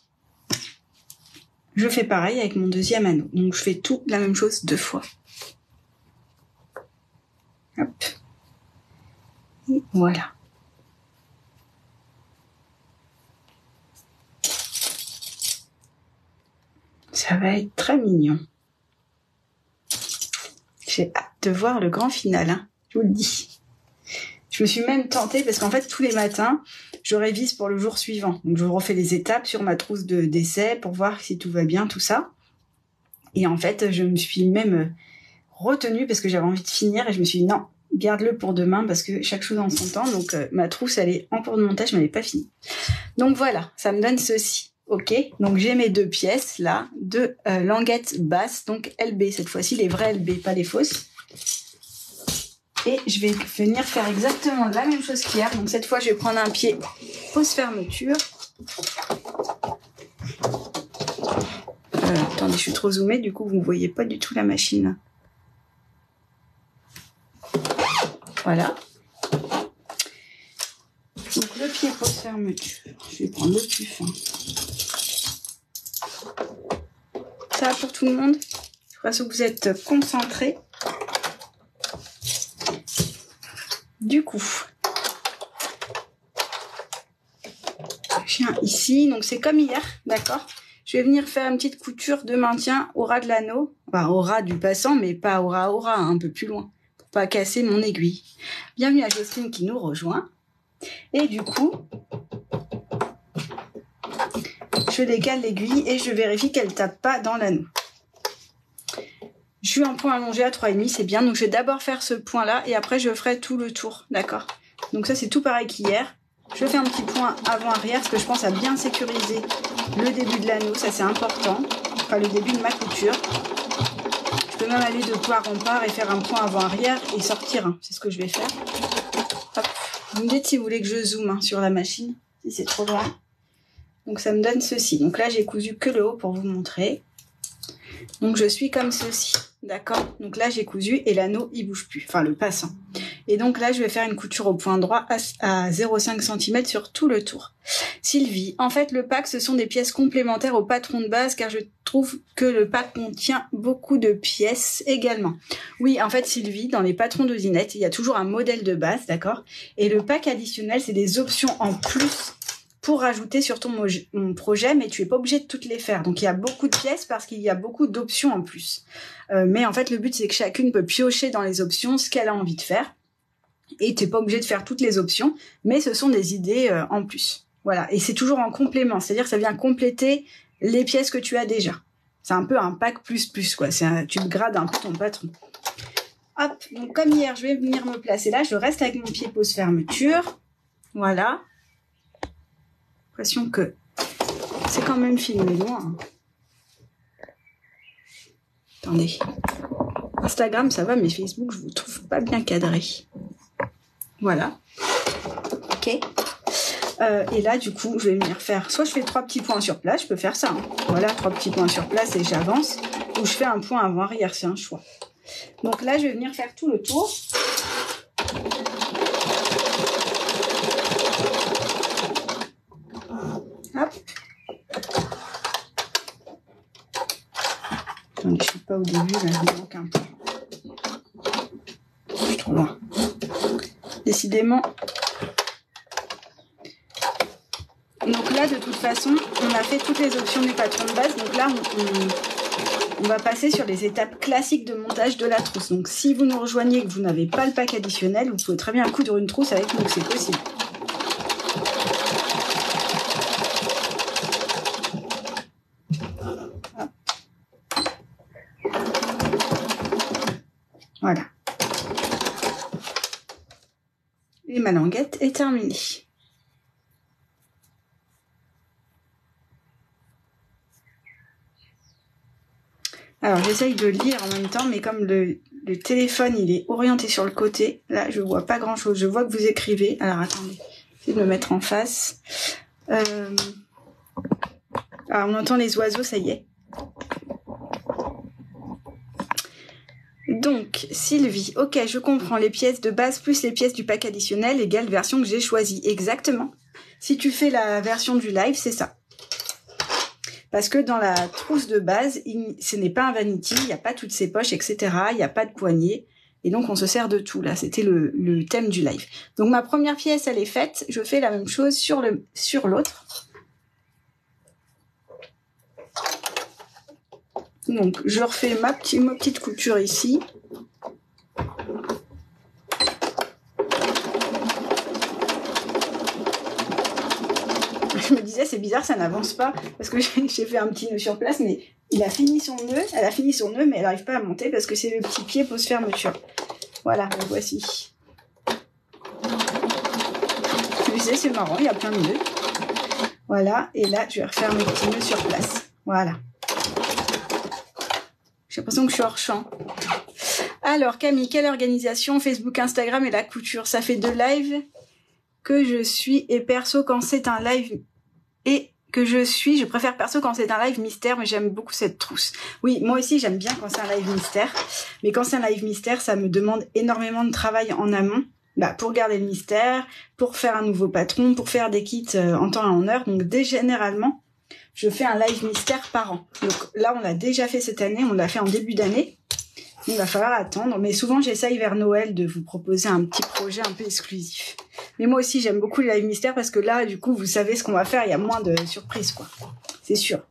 je fais pareil avec mon 2e anneau. Donc je fais tout la même chose 2 fois. Hop. Et voilà. Ça va être très mignon. J'ai hâte de voir le grand final, hein, je vous le dis. Je me suis même tentée parce qu'en fait, tous les matins, je révise pour le jour suivant. Donc, je refais les étapes sur ma trousse d'essai pour voir si tout va bien, tout ça. Et en fait, je me suis même retenue parce que j'avais envie de finir et je me suis dit non, garde-le pour demain parce que chaque chose en son temps. Donc, ma trousse, elle est en cours de montage, mais elle n'est pas finie. Donc, voilà, ça me donne ceci. Ok, donc j'ai mes 2 pièces là, 2 languettes basses, donc LB cette fois-ci, les vraies LB, pas les fausses. Et je vais venir faire exactement la même chose qu'hier. Donc cette fois, je vais prendre un pied pose fermeture. Attendez, je suis trop zoomée, du coup, vous ne voyez pas du tout la machine. Voilà. Donc le pied pose fermeture. Je vais prendre le plus fin. Ça va pour tout le monde? Je crois que vous êtes concentrés. Du coup, je viens ici. Donc c'est comme hier, d'accord? Je vais venir faire une petite couture de maintien au ras de l'anneau. Enfin, au ras du passant, mais pas au ras, hein, un peu plus loin. Pour pas casser mon aiguille. Bienvenue à Jocelyne qui nous rejoint. Et du coup, je décale l'aiguille et je vérifie qu'elle tape pas dans l'anneau. Je suis en point allongé à 3,5, c'est bien. Donc je vais d'abord faire ce point-là et après je ferai tout le tour, d'accord? Donc ça c'est tout pareil qu'hier. Je fais un petit point avant-arrière parce que je pense à bien sécuriser le début de l'anneau, ça c'est important. Enfin le début de ma couture. Je peux même aller de part en part et faire un point avant-arrière et sortir, hein. C'est ce que je vais faire. Hop. Vous me dites si vous voulez que je zoome, hein, sur la machine, si c'est trop loin. Donc ça me donne ceci. Donc là j'ai cousu que le haut pour vous montrer. Donc je suis comme ceci, d'accord? Donc là j'ai cousu et l'anneau il bouge plus, enfin le passant. Et donc là je vais faire une couture au point droit à 0,5 cm sur tout le tour. Sylvie, en fait le pack ce sont des pièces complémentaires au patron de base car je trouve que le pack contient beaucoup de pièces également. Oui, en fait Sylvie, dans les patrons de Zinette, il y a toujours un modèle de base, d'accord? Et le pack additionnel c'est des options en plus pour rajouter sur ton projet, mais tu es pas obligé de toutes les faire. Donc il y a beaucoup de pièces parce qu'il y a beaucoup d'options en plus. Mais en fait le but c'est que chacune peut piocher dans les options ce qu'elle a envie de faire. Et tu n'es pas obligé de faire toutes les options, mais ce sont des idées en plus. Voilà, et c'est toujours en complément, c'est-à-dire que ça vient compléter les pièces que tu as déjà. C'est un peu un pack plus quoi. Tu grades un peu ton patron. Hop, donc comme hier, je vais venir me placer là. Je reste avec mon pied pose fermeture. Voilà. L'impression que c'est quand même filmé loin. Attendez. Instagram, ça va, mais Facebook, je vous trouve pas bien cadré. Voilà. Ok. Et là, du coup, je vais venir faire... Soit je fais 3 petits points sur place, je peux faire ça. Hein. Voilà, 3 petits points sur place et j'avance. Ou je fais un point avant-arrière, c'est un choix. Donc là, je vais venir faire tout le tour. Hop. Attendez, je suis pas au début, là, il me manque un peu. Je suis trop loin. Décidément. Donc là, de toute façon, on a fait toutes les options du patron de base. Donc là, on va passer sur les étapes classiques de montage de la trousse. Donc si vous nous rejoignez et que vous n'avez pas le pack additionnel, vous pouvez très bien coudre une trousse avec nous, c'est possible. Voilà. Et ma languette est terminée. Alors j'essaye de lire en même temps, mais comme le téléphone il est orienté sur le côté, là je vois pas grand chose. Je vois que vous écrivez. Alors attendez, j'essaie de me mettre en face. Alors on entend les oiseaux, ça y est. Donc, Sylvie, ok, je comprends, les pièces de base plus les pièces du pack additionnel égale version que j'ai choisie. Exactement. Si tu fais la version du live, c'est ça. Parce que dans la trousse de base, ce n'est pas un vanity, il n'y a pas toutes ces poches, etc. Il n'y a pas de poignée. Et donc, on se sert de tout, là. C'était le thème du live. Donc, ma première pièce, elle est faite. Je fais la même chose sur l'autre. Donc, je refais ma petite couture ici. Je me disais, c'est bizarre, ça n'avance pas. Parce que j'ai fait un petit nœud sur place, mais il a fini son nœud. Elle a fini son nœud, mais elle n'arrive pas à monter parce que c'est le petit pied pose fermeture. Voilà, le voici. Je me disais, c'est marrant, il y a plein de nœuds. Voilà, et là, je vais refaire mes petits nœuds sur place. Voilà. J'ai l'impression que je suis hors champ. Alors Camille, quelle organisation? Facebook, Instagram et la couture. Ça fait 2 lives que je suis et perso quand c'est un live je préfère perso quand c'est un live mystère, mais j'aime beaucoup cette trousse. Oui, moi aussi j'aime bien quand c'est un live mystère, mais quand c'est un live mystère, ça me demande énormément de travail en amont, pour garder le mystère, pour faire un nouveau patron, pour faire des kits en temps et en heure. Donc généralement, je fais un live mystère par an. Donc là, on l'a déjà fait cette année, on l'a fait en début d'année. Il va falloir attendre, mais souvent j'essaye vers Noël de vous proposer un petit projet un peu exclusif. Mais moi aussi j'aime beaucoup les live mystères parce que là du coup vous savez ce qu'on va faire, il y a moins de surprises quoi, c'est sûr.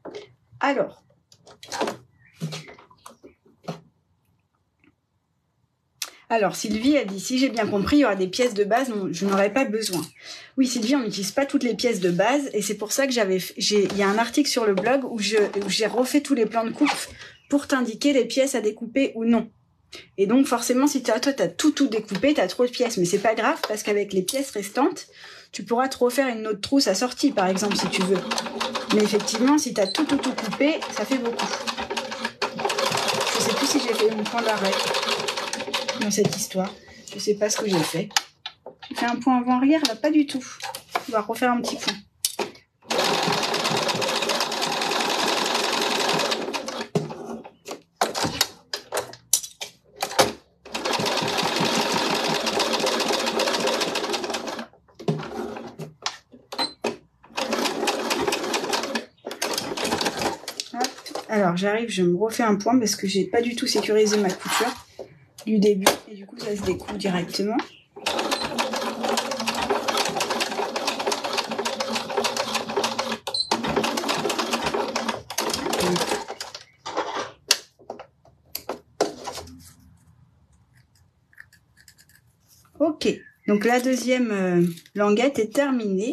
Alors Sylvie elle dit si j'ai bien compris il y aura des pièces de base dont je n'aurais pas besoin. Oui Sylvie, on n'utilise pas toutes les pièces de base et c'est pour ça que il y a un article sur le blog où j'ai refait tous les plans de coupe pour t'indiquer les pièces à découper ou non. Et donc forcément si toi t'as tout découpé, t'as trop de pièces, mais c'est pas grave parce qu'avec les pièces restantes, tu pourras te refaire une autre trousse assortie par exemple si tu veux. Mais effectivement si t'as tout coupé, ça fait beaucoup. Je sais plus si j'ai fait mon point d'arrêt dans cette histoire. Je sais pas ce que j'ai fait. J'ai fait un point avant-arrière là, pas du tout. On va refaire un petit point. Alors j'arrive, je me refais un point parce que j'ai pas du tout sécurisé ma couture du début et du coup ça se découpe directement. Ok, donc la deuxième languette est terminée.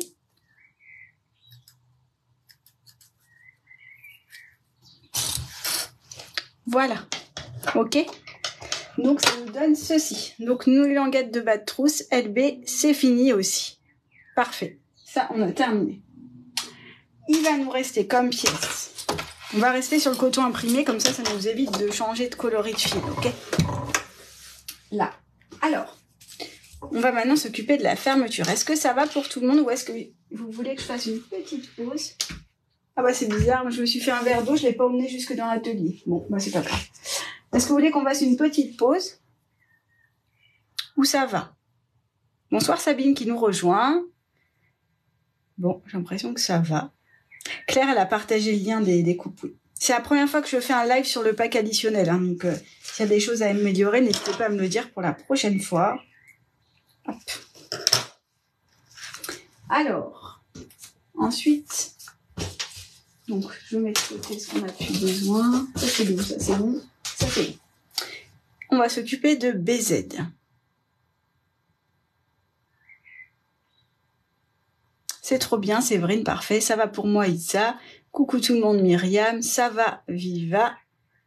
Voilà, ok. Donc ça nous donne ceci. Donc nos languettes de bas de trousse, LB, c'est fini aussi. Parfait, ça on a terminé. Il va nous rester comme pièce. On va rester sur le coton imprimé, comme ça nous évite de changer de coloris de fil, ok. Là, alors, on va maintenant s'occuper de la fermeture. Est-ce que ça va pour tout le monde ou est-ce que vous voulez que je fasse une petite pause? Ah bah c'est bizarre, je me suis fait un verre d'eau, je l'ai pas emmené jusque dans l'atelier. Bon, bah c'est pas grave. Est-ce que vous voulez qu'on fasse une petite pause? Ou ça va? Bonsoir Sabine qui nous rejoint. Bon, j'ai l'impression que ça va. Claire, elle a partagé le lien des coupes. C'est la première fois que je fais un live sur le pack additionnel, hein, donc s'il y a des choses à améliorer, n'hésitez pas à me le dire pour la prochaine fois. Hop. Alors, ensuite... Donc, je mets de côté ce qu'on n'a plus besoin. Ça, c'est bon, ça, c'est bon. Ça, c'est bon. On va s'occuper de BZ. C'est trop bien, Séverine, parfait. Ça va pour moi, Itza. Coucou tout le monde, Myriam. Ça va, Viva.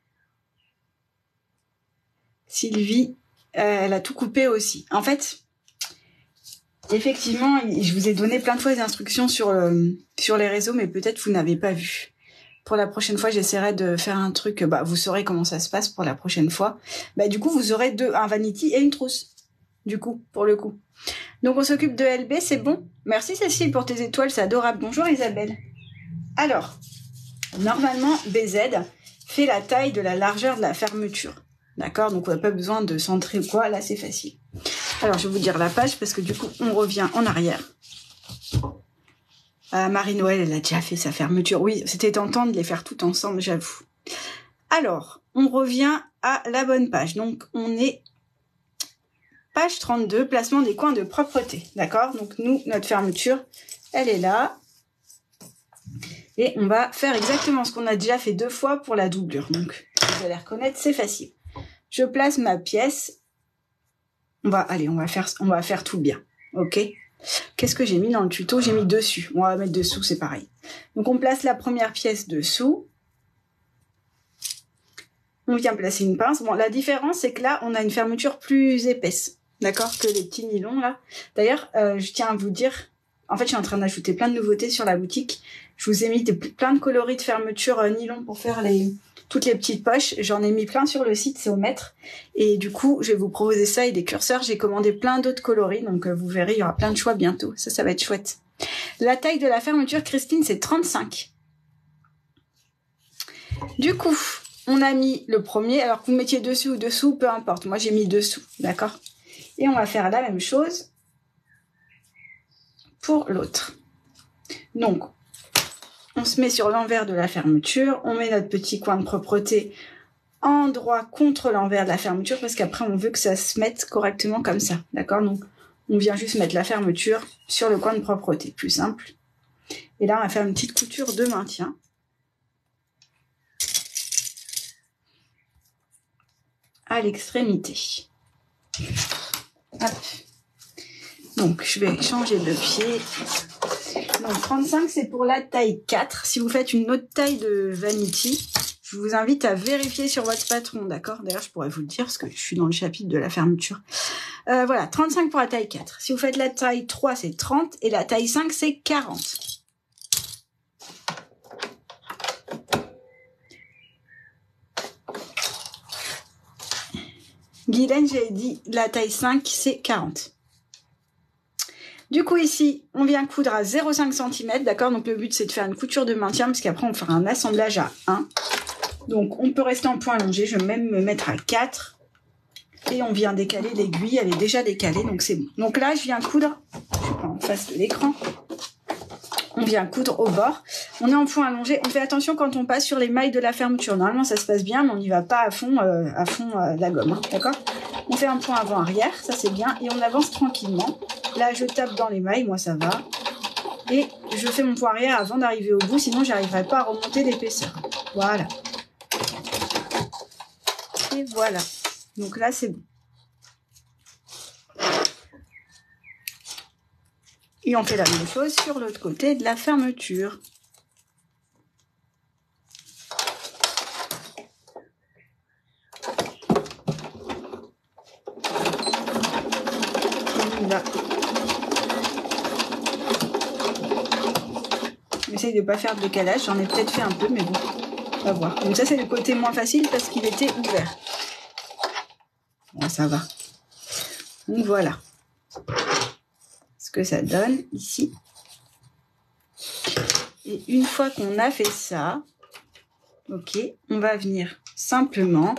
Sylvie, elle a tout coupé aussi. En fait... Effectivement, je vous ai donné plein de fois des instructions sur les réseaux, mais peut-être vous n'avez pas vu. Pour la prochaine fois, j'essaierai de faire un truc, vous saurez comment ça se passe pour la prochaine fois. Du coup, vous aurez un vanity et une trousse. Du coup, pour le coup. Donc, on s'occupe de LB, c'est bon? Merci Cécile pour tes étoiles, c'est adorable. Bonjour Isabelle. Alors, normalement, BZ fait la taille de la largeur de la fermeture. D'accord? Donc, on n'a pas besoin de centrer ou quoi, là, c'est facile. Alors, je vais vous dire la page parce que du coup, on revient en arrière. Marie-Noël, elle a déjà fait sa fermeture. Oui, c'était tentant de les faire toutes ensemble, j'avoue. Alors, on revient à la bonne page. Donc, on est page 32, placement des coins de propreté. D'accord? Donc, nous, notre fermeture, elle est là. Et on va faire exactement ce qu'on a déjà fait 2 fois pour la doublure. Donc, vous allez reconnaître, c'est facile. Je place ma pièce. On va faire tout bien, ok? Qu'est-ce que j'ai mis dans le tuto? J'ai mis dessus. On va mettre dessous, c'est pareil. Donc, on place la première pièce dessous. On vient placer une pince. Bon, la différence, c'est que là, on a une fermeture plus épaisse, d'accord? Que les petits nylons, là. D'ailleurs, je tiens à vous dire... En fait, je suis en train d'ajouter plein de nouveautés sur la boutique. Je vous ai mis plein de coloris de fermeture nylon pour faire toutes les petites poches. J'en ai mis plein sur le site, c'est au mètre. Et du coup, je vais vous proposer ça et des curseurs. J'ai commandé plein d'autres coloris, donc vous verrez, il y aura plein de choix bientôt. Ça va être chouette. La taille de la fermeture, Christine, c'est 35. Du coup, on a mis le premier. Alors que vous mettiez dessus ou dessous, peu importe. Moi, j'ai mis dessous, d'accord? Et on va faire la même chose pour l'autre. Donc, on se met sur l'envers de la fermeture, on met notre petit coin de propreté en droit contre l'envers de la fermeture parce qu'après on veut que ça se mette correctement comme ça, d'accord? Donc on vient juste mettre la fermeture sur le coin de propreté, plus simple. Et là on va faire une petite couture de maintien. À l'extrémité. Hop. Donc je vais changer de pied. Donc 35 c'est pour la taille 4. Si vous faites une autre taille de vanity, je vous invite à vérifier sur votre patron, d'accord? D'ailleurs je pourrais vous le dire parce que je suis dans le chapitre de la fermeture. Voilà, 35 pour la taille 4. Si vous faites la taille 3 c'est 30 et la taille 5 c'est 40. Guylaine, j'ai dit la taille 5 c'est 40. Du coup, ici, on vient coudre à 0,5 cm, d'accord? Donc, le but, c'est de faire une couture de maintien, parce qu'après, on fera un assemblage à 1. Donc, on peut rester en point allongé. Je vais même me mettre à 4. Et on vient décaler l'aiguille. Elle est déjà décalée, donc c'est bon. Donc là, je viens coudre, je prends en face de l'écran. On vient coudre au bord. On est en point allongé. On fait attention quand on passe sur les mailles de la fermeture. Normalement, ça se passe bien, mais on n'y va pas à fond la gomme, hein, d'accord? On fait un point avant-arrière, ça c'est bien. Et on avance tranquillement. Là, je tape dans les mailles, moi ça va. Et je fais mon point arrière avant d'arriver au bout, sinon j'arriverai pas à remonter l'épaisseur. Voilà. Et voilà. Donc là, c'est bon. Et on fait la même chose sur l'autre côté de la fermeture. Là. J'essaye de ne pas faire de décalage, j'en ai peut-être fait un peu, mais bon, on va voir. Donc ça c'est le côté moins facile parce qu'il était ouvert. Bon, ça va. Donc voilà ce que ça donne ici. Et une fois qu'on a fait ça, ok, on va venir simplement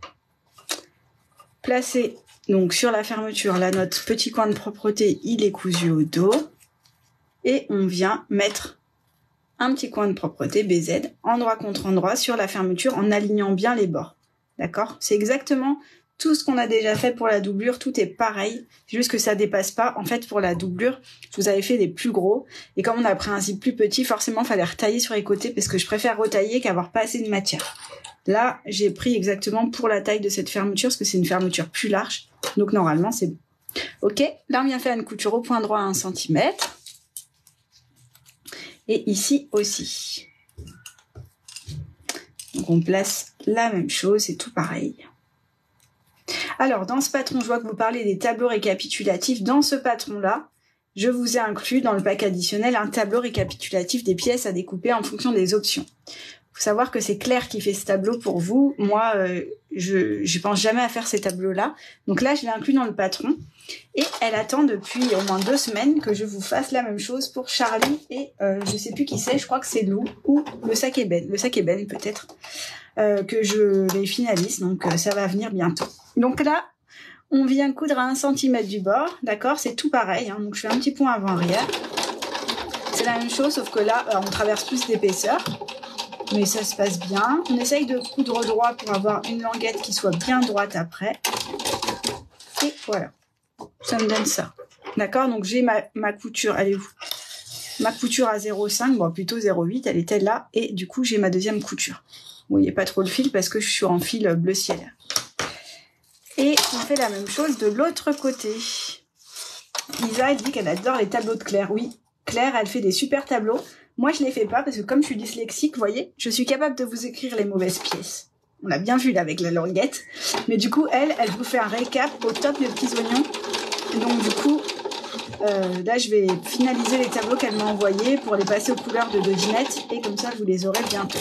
placer donc sur la fermeture, là notre petit coin de propreté, il est cousu au dos. Et on vient mettre un petit coin de propreté BZ, endroit contre endroit, sur la fermeture en alignant bien les bords. D'accord? C'est exactement tout ce qu'on a déjà fait pour la doublure, tout est pareil. C'est juste que ça dépasse pas. En fait, pour la doublure, je vous avais fait des plus gros. Et comme on a pris un zip plus petit, forcément, il fallait retailler sur les côtés parce que je préfère retailler qu'avoir pas assez de matière. Là, j'ai pris exactement pour la taille de cette fermeture parce que c'est une fermeture plus large. Donc, normalement, c'est bon. Ok, là, on vient faire une couture au point droit à 1 cm. Et ici aussi. Donc, on place la même chose, c'est tout pareil. Alors, dans ce patron, je vois que vous parlez des tableaux récapitulatifs. Dans ce patron-là, je vous ai inclus dans le pack additionnel un tableau récapitulatif des pièces à découper en fonction des options. Il faut savoir que c'est Claire qui fait ce tableau pour vous. Moi, je pense jamais à faire ces tableaux-là. Donc là, je l'ai inclus dans le patron. Et elle attend depuis au moins 2 semaines que je vous fasse la même chose pour Charlie et je sais plus qui c'est, je crois que c'est Lou ou le sac ébène. Le sac ébène peut-être. Que je les finalise, donc ça va venir bientôt. Donc là, on vient coudre à 1 cm du bord, d'accord? C'est tout pareil, hein, donc je fais un petit point avant-arrière. C'est la même chose, sauf que là, on traverse plus d'épaisseur, mais ça se passe bien. On essaye de coudre droit pour avoir une languette qui soit bien droite après. Et voilà, ça me donne ça. D'accord? Donc j'ai ma couture, elle est où? Ma couture à 0,5, bon plutôt 0,8, elle était là, et du coup j'ai ma deuxième couture. Vous voyez pas trop le fil parce que je suis en fil bleu ciel. Et on fait la même chose de l'autre côté. Isa, elle dit qu'elle adore les tableaux de Claire. Oui, Claire, elle fait des super tableaux. Moi, je les fais pas parce que comme je suis dyslexique, vous voyez, je suis capable de vous écrire les mauvaises pièces. On l'a bien vu là avec la languette. Mais du coup, elle vous fait un récap au top des petits oignons. Et donc du coup, Là, je vais finaliser les tableaux qu'elle m'a envoyés pour les passer aux couleurs de devinette. Et comme ça, vous les aurez bientôt.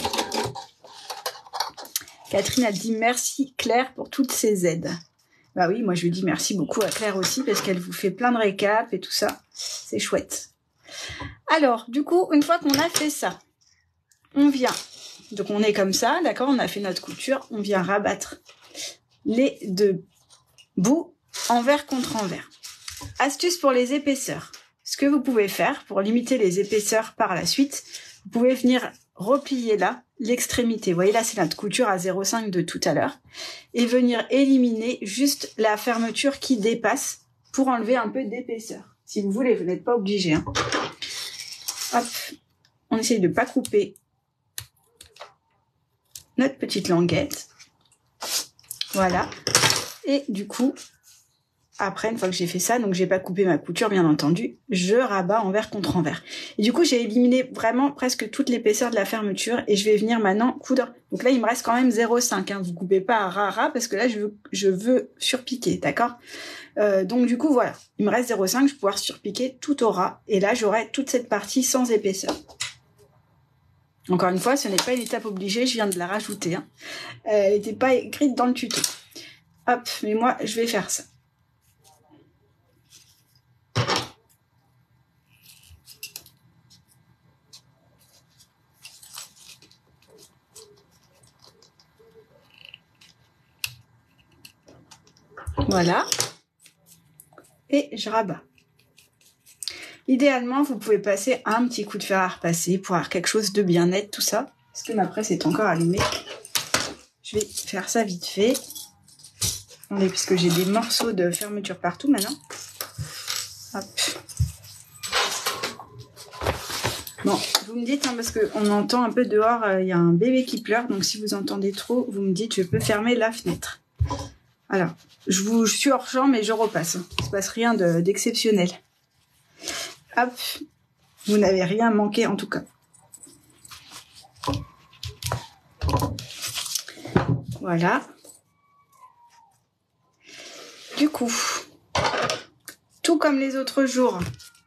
Catherine a dit merci Claire pour toutes ces aides. Bah oui, moi je lui dis merci beaucoup à Claire aussi parce qu'elle vous fait plein de récaps et tout ça. C'est chouette. Alors, du coup, une fois qu'on a fait ça, on vient. Donc on est comme ça, d'accord, on a fait notre couture. On vient rabattre les deux bouts envers contre envers. Astuce pour les épaisseurs. Ce que vous pouvez faire pour limiter les épaisseurs par la suite, vous pouvez venir replier là l'extrémité. Vous voyez là, c'est notre couture à 0,5 de tout à l'heure. Et venir éliminer juste la fermeture qui dépasse pour enlever un peu d'épaisseur. Si vous voulez, vous n'êtes pas obligé. Hein. Hop, on essaye de ne pas couper notre petite languette. Voilà. Et du coup, après, une fois que j'ai fait ça, donc j'ai pas coupé ma couture, bien entendu, je rabats envers contre envers. Et du coup, j'ai éliminé vraiment presque toute l'épaisseur de la fermeture et je vais venir maintenant coudre. Donc là, il me reste quand même 0,5. Hein. Vous coupez pas à ras parce que là, je veux surpiquer, d'accord donc du coup, voilà. Il me reste 0,5, je vais pouvoir surpiquer tout au ras. Et là, j'aurai toute cette partie sans épaisseur. Encore une fois, ce n'est pas une étape obligée, je viens de la rajouter. Hein. Elle n'était pas écrite dans le tuto. Hop, mais moi, je vais faire ça. Voilà. Et je rabats. Idéalement, vous pouvez passer un petit coup de fer à repasser pour avoir quelque chose de bien net, tout ça. Parce que ma presse est encore allumée. Je vais faire ça vite fait. Attendez, puisque j'ai des morceaux de fermeture partout maintenant. Hop. Bon, vous me dites, hein, parce qu'on entend un peu dehors, il y a un bébé qui pleure. Donc si vous entendez trop, vous me dites, je peux fermer la fenêtre. Alors, je suis hors champ, mais je repasse. Il ne se passe rien d'exceptionnel. Hop, vous n'avez rien manqué en tout cas. Voilà. Du coup, tout comme les autres jours,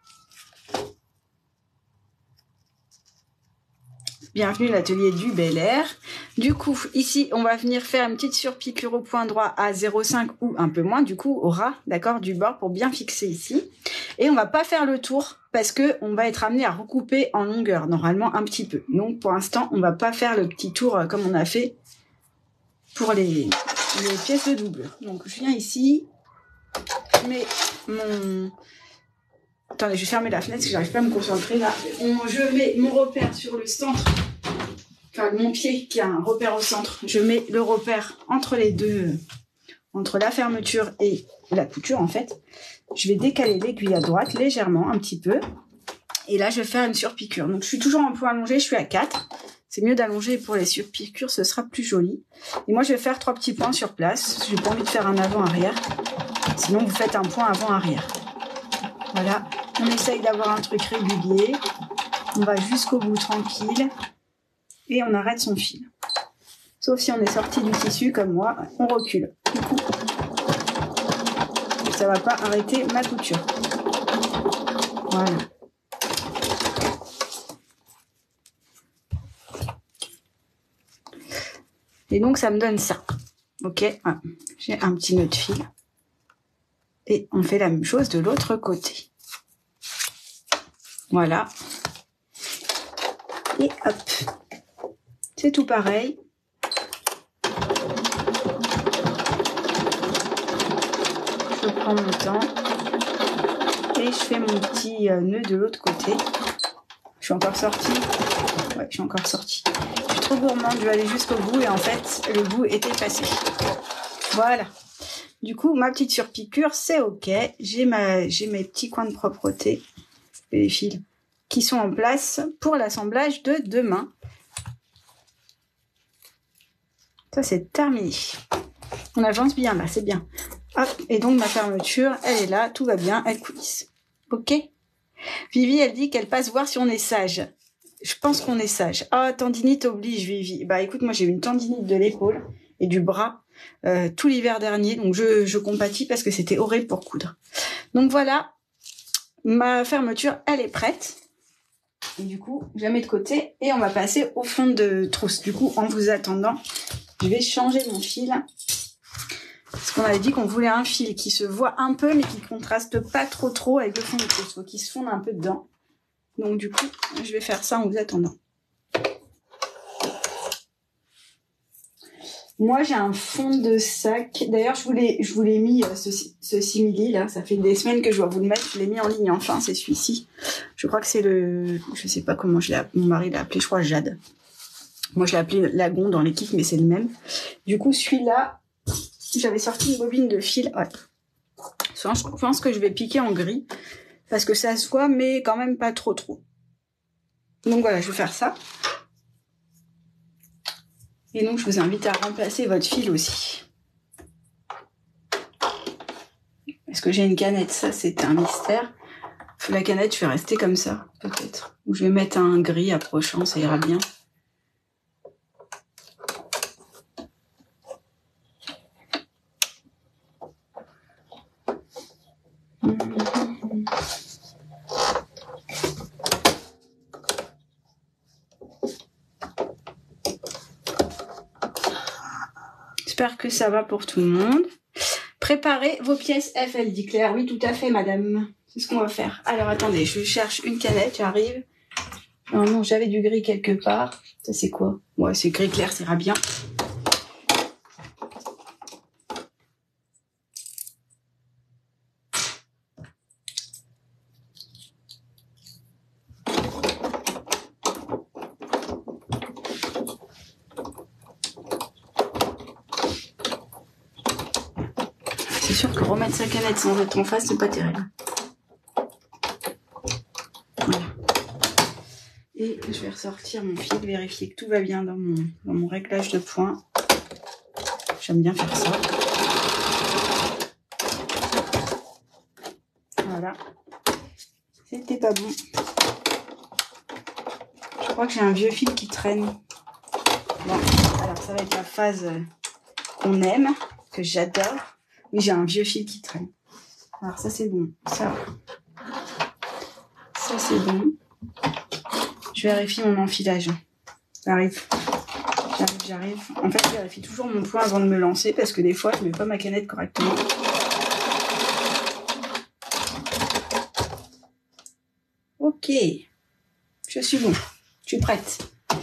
bienvenue à l'atelier du Bel Air. Du coup, ici, on va venir faire une petite surpiqûre au point droit à 0,5 ou un peu moins, du coup, au ras, d'accord, du bord pour bien fixer ici. Et on va pas faire le tour parce que on va être amené à recouper en longueur, normalement un petit peu. Donc, pour l'instant, on va pas faire le petit tour comme on a fait pour les pièces de doublure. Donc, je viens ici, je mets mon... Attendez, je vais fermer la fenêtre parce que j'arrive pas à me concentrer là. Je mets mon repère sur le centre. Enfin, mon pied qui a un repère au centre. Je mets le repère entre les deux, entre la fermeture et la couture en fait. Je vais décaler l'aiguille à droite légèrement, un petit peu. Et là, je vais faire une surpiqûre. Donc, je suis toujours en point allongé, je suis à 4. C'est mieux d'allonger pour les surpiqûres, ce sera plus joli. Et moi, je vais faire 3 petits points sur place. J'ai pas envie de faire un avant-arrière. Sinon, vous faites un point avant-arrière. Voilà. On essaye d'avoir un truc régulier. On va jusqu'au bout tranquille. Et on arrête son fil. Sauf si on est sorti du tissu comme moi, on recule. Du coup, ça va pas arrêter ma couture. Voilà. Et donc ça me donne ça. Ok, j'ai un petit nœud de fil. Et on fait la même chose de l'autre côté. Voilà. Et hop. C'est tout pareil. Je prends mon temps. Et je fais mon petit nœud de l'autre côté. Je suis encore sortie. Ouais, je suis encore sortie. Je suis trop gourmande, je vais aller jusqu'au bout et en fait, le bout était passé. Voilà. Du coup, ma petite surpiqûre, c'est ok. J'ai mes petits coins de propreté, les fils, qui sont en place pour l'assemblage de demain. Ça, c'est terminé. On avance bien là, c'est bien. Hop, et donc ma fermeture, elle est là, tout va bien, elle coulisse. Ok. Vivi, elle dit qu'elle passe voir si on est sage. Je pense qu'on est sage. Ah, tendinite oblige, Vivi. Bah écoute, moi j'ai eu une tendinite de l'épaule et du bras tout l'hiver dernier, donc je compatis parce que c'était horrible pour coudre. Donc voilà, ma fermeture, elle est prête. Et du coup, je la mets de côté et on va passer au fond de trousse. Du coup, en vous attendant, je vais changer mon fil. Parce qu'on avait dit qu'on voulait un fil qui se voit un peu, mais qui contraste pas trop avec le fond de trousse. Faut qu'il se fonde un peu dedans. Donc du coup, je vais faire ça en vous attendant. Moi, j'ai un fond de sac. D'ailleurs, je vous l'ai mis, ce simili, là. Ça fait des semaines que je dois vous le mettre. Je l'ai mis en ligne, enfin, c'est celui-ci. Je crois que c'est je sais pas comment mon mari l'a appelé, je crois Jade. Moi, je l'ai appelé Lagon dans l'équipe, mais c'est le même. Du coup, celui-là, j'avais sorti une bobine de fil. Ouais. Je pense que je vais piquer en gris. Parce que ça se voit, mais quand même pas trop. Donc voilà, je vais faire ça. Et donc, je vous invite à remplacer votre fil aussi. Est-ce que j'ai une canette? Ça, c'était un mystère. La canette, je vais rester comme ça, peut-être. Ou je vais mettre un gris approchant, ça ira bien. J'espère que ça va pour tout le monde. Préparez vos pièces F, elle dit Claire. Oui, tout à fait, madame. C'est ce qu'on va faire. Alors, attendez, je cherche une canette, j'arrive. Non, j'avais du gris quelque part. Ça, c'est quoi? Ouais, c'est gris clair, ça ira bien. C'est sûr que remettre sa canette sans être en face, c'est pas terrible. Voilà. Et je vais ressortir mon fil, vérifier que tout va bien dans mon réglage de points. J'aime bien faire ça. Voilà. C'était pas bon. Je crois que j'ai un vieux fil qui traîne. Bon, alors ça va être la phase qu'on aime, que j'adore. Mais j'ai un vieux fil qui traîne. Alors ça c'est bon. Ça c'est bon. Je vérifie mon enfilage. J'arrive. En fait, je vérifie toujours mon point avant de me lancer parce que des fois, je mets pas ma canette correctement. Ok. Je suis bon. Je suis prête.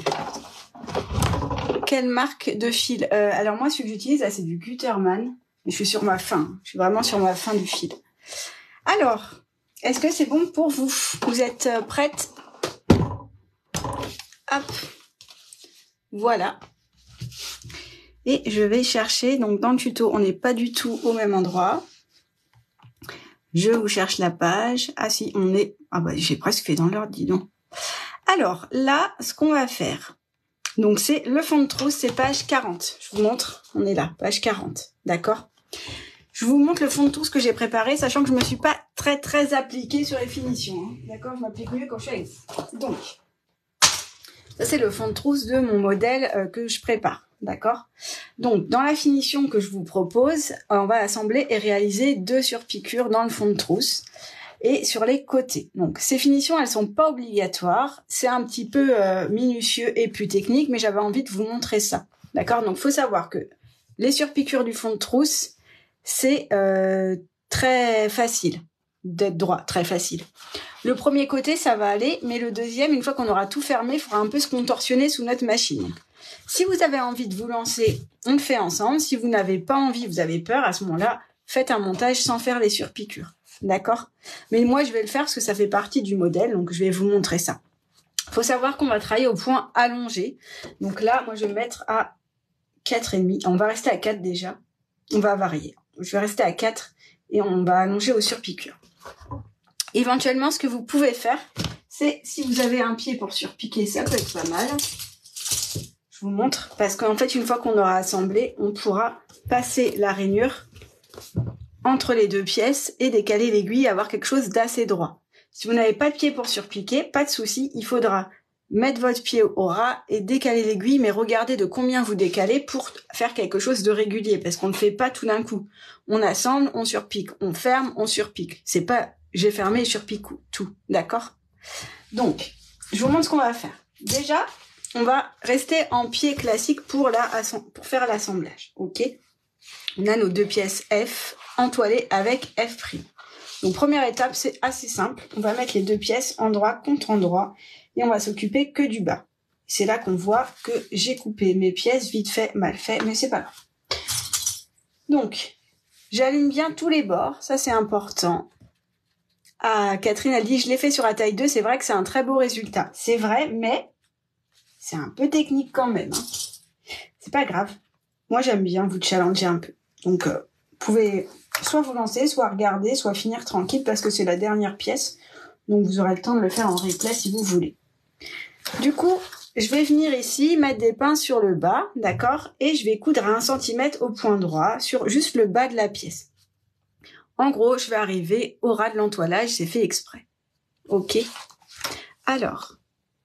Quelle marque de fil? Alors moi, celui que j'utilise, là, c'est du Gutermann. Mais je suis sur ma fin. Je suis vraiment sur ma fin du fil. Alors, est-ce que c'est bon pour vous? Vous êtes prête? Hop. Voilà. Et je vais chercher, donc dans le tuto, on n'est pas du tout au même endroit. Je vous cherche la page. Ah si, on est... Ah bah j'ai presque fait dans l'ordre, dis donc. Alors, là, ce qu'on va faire, donc c'est le fond de trousse, c'est page 40. Je vous montre, on est là, page 40, d'accord? Je vous montre le fond de trousse que j'ai préparé, sachant que je me suis pas très appliquée sur les finitions. Hein. D'accord, je m'applique mieux quand je suis avec vous. Donc, ça c'est le fond de trousse de mon modèle que je prépare, d'accord? Donc, dans la finition que je vous propose, on va assembler et réaliser 2 surpiqûres dans le fond de trousse et sur les côtés. Donc, ces finitions, elles sont pas obligatoires. C'est un petit peu minutieux et plus technique, mais j'avais envie de vous montrer ça, d'accord? Donc, faut savoir que les surpiqûres du fond de trousse, c'est très facile d'être droit, très facile. Le premier côté, ça va aller, mais le deuxième, une fois qu'on aura tout fermé, il faudra un peu se contorsionner sous notre machine. Si vous avez envie de vous lancer, on le fait ensemble. Si vous n'avez pas envie, vous avez peur, à ce moment-là, faites un montage sans faire les surpiqûres. D'accord? Mais moi, je vais le faire parce que ça fait partie du modèle, donc je vais vous montrer ça. Faut savoir qu'on va travailler au point allongé. Donc là, moi, je vais me mettre à 4,5. On va rester à 4 déjà. On va varier. Je vais rester à 4 et on va allonger aux surpiqûres. Éventuellement, ce que vous pouvez faire, c'est si vous avez un pied pour surpiquer, ça peut être pas mal. Je vous montre, parce qu'en fait, une fois qu'on aura assemblé, on pourra passer la rainure entre les 2 pièces et décaler l'aiguille et avoir quelque chose d'assez droit. Si vous n'avez pas de pied pour surpiquer, pas de souci, il faudra mettre votre pied au ras et décaler l'aiguille, mais regardez de combien vous décalez pour faire quelque chose de régulier, parce qu'on ne fait pas tout d'un coup. On assemble, on surpique, on ferme, on surpique. C'est pas j'ai fermé et je surpique tout, d'accord? Donc, je vous montre ce qu'on va faire. Déjà, on va rester en pied classique pour faire l'assemblage, ok? On a nos 2 pièces F entoilées avec F'. Donc, première étape, c'est assez simple. On va mettre les 2 pièces endroit contre endroit et on va s'occuper que du bas. C'est là qu'on voit que j'ai coupé mes pièces, vite fait, mal fait, mais c'est pas grave. Donc, j'aligne bien tous les bords, ça c'est important. Ah, Catherine, elle dit, je l'ai fait sur la taille 2, c'est vrai que c'est un très beau résultat. C'est vrai, mais c'est un peu technique quand même. Hein. C'est pas grave. Moi, j'aime bien vous challenger un peu. Donc, vous pouvez soit vous lancer, soit regarder, soit finir tranquille parce que c'est la dernière pièce. Donc, vous aurez le temps de le faire en replay si vous voulez. Du coup, je vais venir ici, mettre des pinces sur le bas, d'accord? Et je vais coudre à 1 cm au point droit, sur juste le bas de la pièce. En gros, je vais arriver au ras de l'entoilage, c'est fait exprès. Ok? Alors,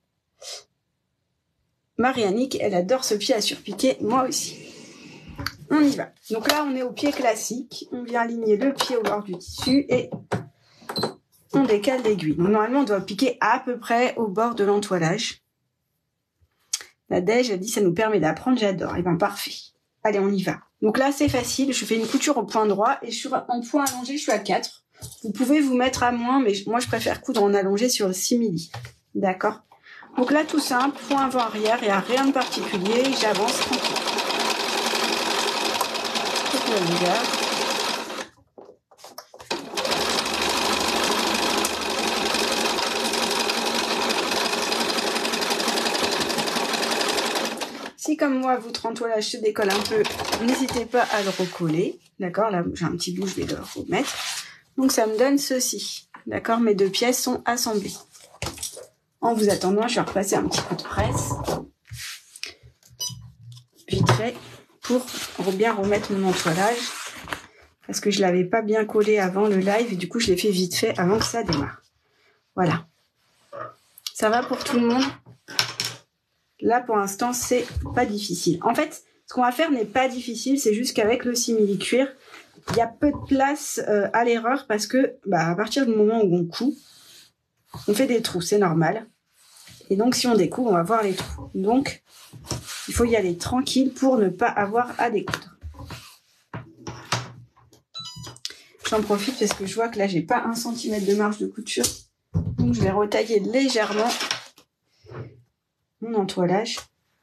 Marianique, elle adore ce pied à surpiquer, moi aussi. On y va. Donc là, on est au pied classique. On vient aligner le pied au bord du tissu et on décale l'aiguille. Donc normalement, on doit piquer à peu près au bord de l'entoilage. La Dej a dit ça nous permet d'apprendre, j'adore. Et ben parfait. Allez, on y va. Donc là, c'est facile. Je fais une couture au point droit et en point allongé, je suis à 4. Vous pouvez vous mettre à moins, mais moi, je préfère coudre en allongé sur le 6 mm. D'accord? Donc là, tout simple, point avant-arrière, il n'y a rien de particulier. J'avance tranquille. Toute la longueur. Si comme moi, votre entoilage se décolle un peu, n'hésitez pas à le recoller. D'accord? Là, j'ai un petit bout, je vais le remettre. Donc, ça me donne ceci. D'accord? Mes 2 pièces sont assemblées. En vous attendant, je vais repasser un petit coup de presse. Vite fait, pour bien remettre mon entoilage. Parce que je ne l'avais pas bien collé avant le live et du coup, je l'ai fait vite fait avant que ça démarre. Voilà. Ça va pour tout le monde? Là, pour l'instant, c'est pas difficile. En fait, ce qu'on va faire n'est pas difficile, c'est juste qu'avec le simili-cuir, il y a peu de place à l'erreur parce que, à partir du moment où on coud, on fait des trous, c'est normal. Et donc, si on découpe, on va voir les trous. Donc, il faut y aller tranquille pour ne pas avoir à découdre. J'en profite parce que je vois que là, j'ai pas 1 cm de marge de couture. Donc, je vais retailler légèrement mon entoilage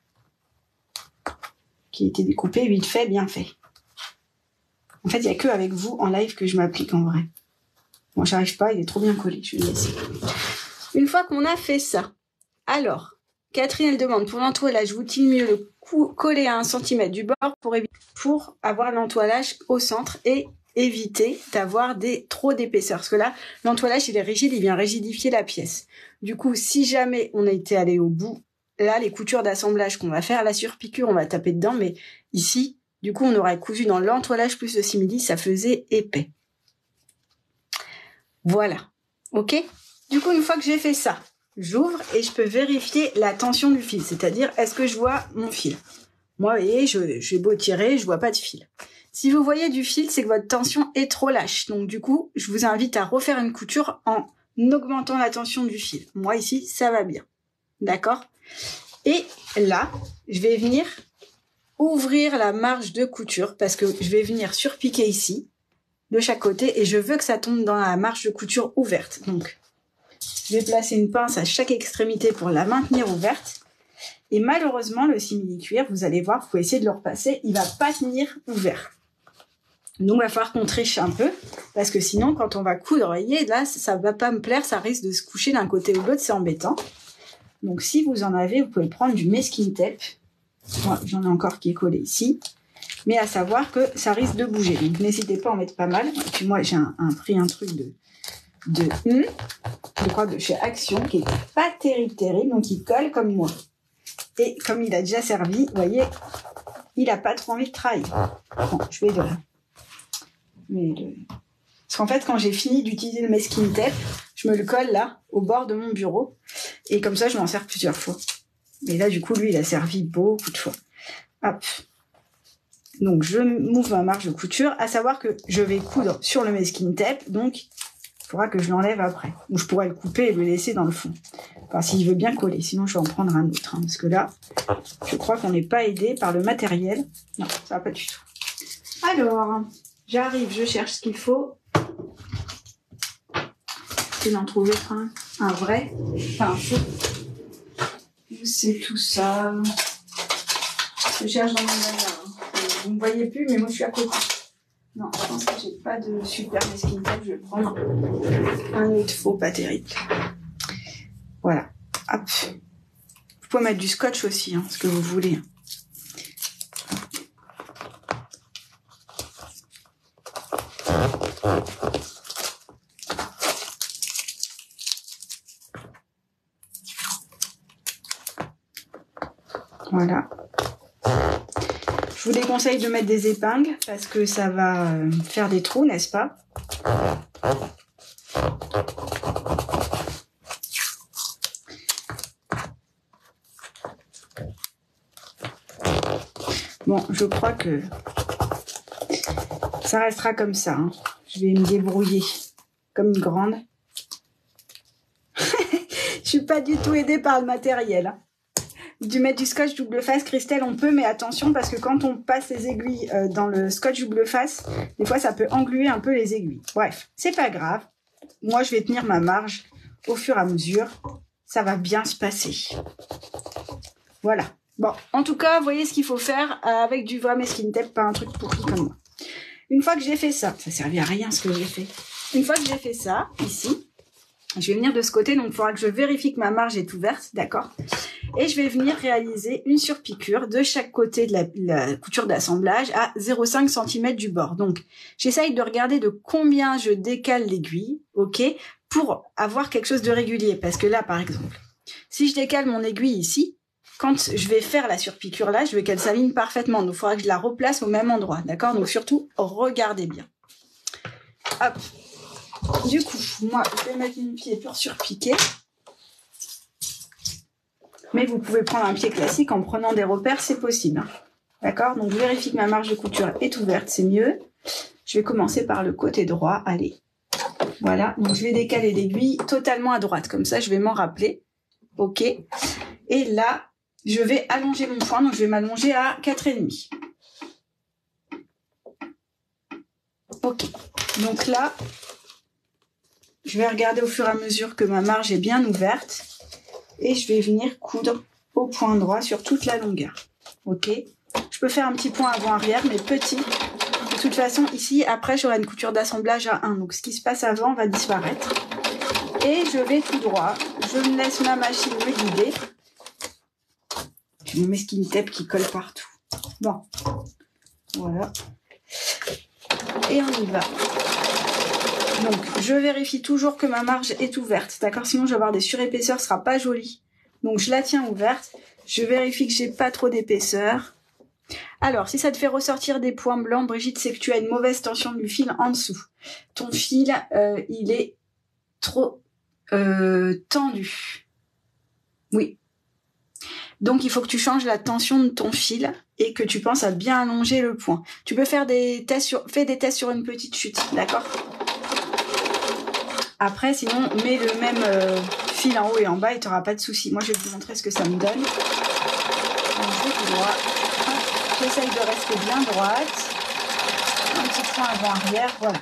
qui a été découpé vite fait, bien fait. En fait, il n'y a que avec vous en live que je m'applique en vrai. Bon, j'arrive pas, il est trop bien collé, je vais le laisser. Une fois qu'on a fait ça, alors, Catherine, elle demande, pour l'entoilage, vaut-il mieux le coller à 1 cm du bord pour avoir l'entoilage au centre et éviter d'avoir trop d'épaisseur? Parce que là, l'entoilage, il est rigide, il vient rigidifier la pièce. Du coup, si jamais on a été allé au bout, là, les coutures d'assemblage qu'on va faire, la surpiqûre, on va taper dedans, mais ici, du coup, on aurait cousu dans l'entoilage plus le simili, ça faisait épais. Voilà. Ok? Du coup, une fois que j'ai fait ça, j'ouvre et je peux vérifier la tension du fil, c'est-à-dire est-ce que je vois mon fil. Moi, vous voyez, j'ai beau tirer, je vois pas de fil. Si vous voyez du fil, c'est que votre tension est trop lâche. Donc du coup, je vous invite à refaire une couture en augmentant la tension du fil. Moi ici, ça va bien. D'accord? Et là, je vais venir ouvrir la marge de couture parce que je vais venir surpiquer ici, de chaque côté, et je veux que ça tombe dans la marge de couture ouverte. Donc, je vais placer une pince à chaque extrémité pour la maintenir ouverte. Et malheureusement, le simili-cuir, vous allez voir, vous pouvez essayer de le repasser, il va pas tenir ouvert. Donc, il va falloir qu'on triche un peu, parce que sinon, quand on va coudre, vous voyez, là, ça va pas me plaire, ça risque de se coucher d'un côté ou de l'autre, c'est embêtant. Donc, si vous en avez, vous pouvez prendre du masking tape. Moi, j'en ai encore qui est collé ici. Mais à savoir que ça risque de bouger. Donc, n'hésitez pas à en mettre pas mal. Et puis, moi, j'ai pris un truc je crois, de chez Action, qui est pas terrible. Donc, il colle comme moi. Et comme il a déjà servi, vous voyez, il a pas trop envie de trahir. Bon, je vais de là. Parce qu'en fait, quand j'ai fini d'utiliser le masking tape, je me le colle là, au bord de mon bureau. Et comme ça, je m'en sers plusieurs fois. Mais là, du coup, lui, il a servi beaucoup de fois. Hop. Donc, je m'ouvre ma marge de couture. À savoir que je vais coudre sur le masking tape. Donc, Il faudra que je l'enlève après. Ou je pourrais le couper et le laisser dans le fond. Enfin, s'il veut bien coller. Sinon, je vais en prendre un autre. Hein, parce que là, je crois qu'on n'est pas aidé par le matériel. Non, ça va pas du tout. Alors, j'arrive, je cherche ce qu'il faut. Je vais en trouver un vrai. Enfin, un faux. Où c'est tout ça? Je cherche dans mon bazar. Vous ne me voyez plus, mais moi, je suis à côté. Non, je pense que j'ai pas de super masking tape. Je vais prendre un autre faux, pas terrible. Voilà. Hop. Vous pouvez mettre du scotch aussi, hein, ce que vous voulez. Voilà. Je vous déconseille de mettre des épingles parce que ça va faire des trous, n'est-ce pas? Bon, je crois que ça restera comme ça. Hein. Je vais me débrouiller comme une grande. Je suis pas du tout aidée par le matériel. Hein. Du mettre du scotch double face, Christelle, on peut, mais attention parce que quand on passe les aiguilles dans le scotch double face, des fois ça peut engluer un peu les aiguilles. Bref, c'est pas grave. Moi, je vais tenir ma marge au fur et à mesure. Ça va bien se passer. Voilà. Bon, en tout cas, vous voyez ce qu'il faut faire avec du vrai masking tape, pas un truc pourri comme moi. Une fois que j'ai fait ça, ça servait à rien ce que j'ai fait. Une fois que j'ai fait ça, ici, je vais venir de ce côté, donc il faudra que je vérifie que ma marge est ouverte, d'accord? Et je vais venir réaliser une surpiqûre de chaque côté de la couture d'assemblage à 0,5 cm du bord. Donc, j'essaye de regarder de combien je décale l'aiguille, ok, pour avoir quelque chose de régulier. Parce que là, par exemple, si je décale mon aiguille ici, quand je vais faire la surpiqûre là, je veux qu'elle s'aligne parfaitement. Donc, il faudra que je la replace au même endroit, d'accord? Donc, surtout, regardez bien. Hop. Du coup, moi, je vais mettre mon pied pour surpiquer. Mais vous pouvez prendre un pied classique en prenant des repères, c'est possible. Hein. D'accord? Donc, je vérifie que ma marge de couture est ouverte, c'est mieux. Je vais commencer par le côté droit. Allez. Voilà. Donc, je vais décaler l'aiguille totalement à droite. Comme ça, je vais m'en rappeler. OK. Et là, je vais allonger mon point. Donc, je vais m'allonger à 4,5. OK. Donc là, je vais regarder au fur et à mesure que ma marge est bien ouverte. Et je vais venir coudre au point droit sur toute la longueur. OK? Je peux faire un petit point avant-arrière, mais petit. De toute façon, ici, après, j'aurai une couture d'assemblage à 1. Donc, ce qui se passe avant va disparaître. Et je vais tout droit. Je me laisse ma machine me guider. J'ai mon masking tape qui colle partout. Bon. Voilà. Et on y va. Donc, je vérifie toujours que ma marge est ouverte, d'accord? Sinon, je vais avoir des surépaisseurs, ce sera pas joli. Donc, je la tiens ouverte. Je vérifie que j'ai pas trop d'épaisseur. Alors, si ça te fait ressortir des points blancs, Brigitte, c'est que tu as une mauvaise tension du fil en dessous. Ton fil, il est trop tendu. Oui. Donc, il faut que tu changes la tension de ton fil et que tu penses à bien allonger le point. Tu peux faire des tests fais des tests sur une petite chute, d'accord? Après, sinon, mets le même fil en haut et en bas et tu n'auras pas de souci. Moi, je vais vous montrer ce que ça me donne. Donc, je vais tout droit. J'essaye de rester bien droite. Un petit point avant-arrière, voilà.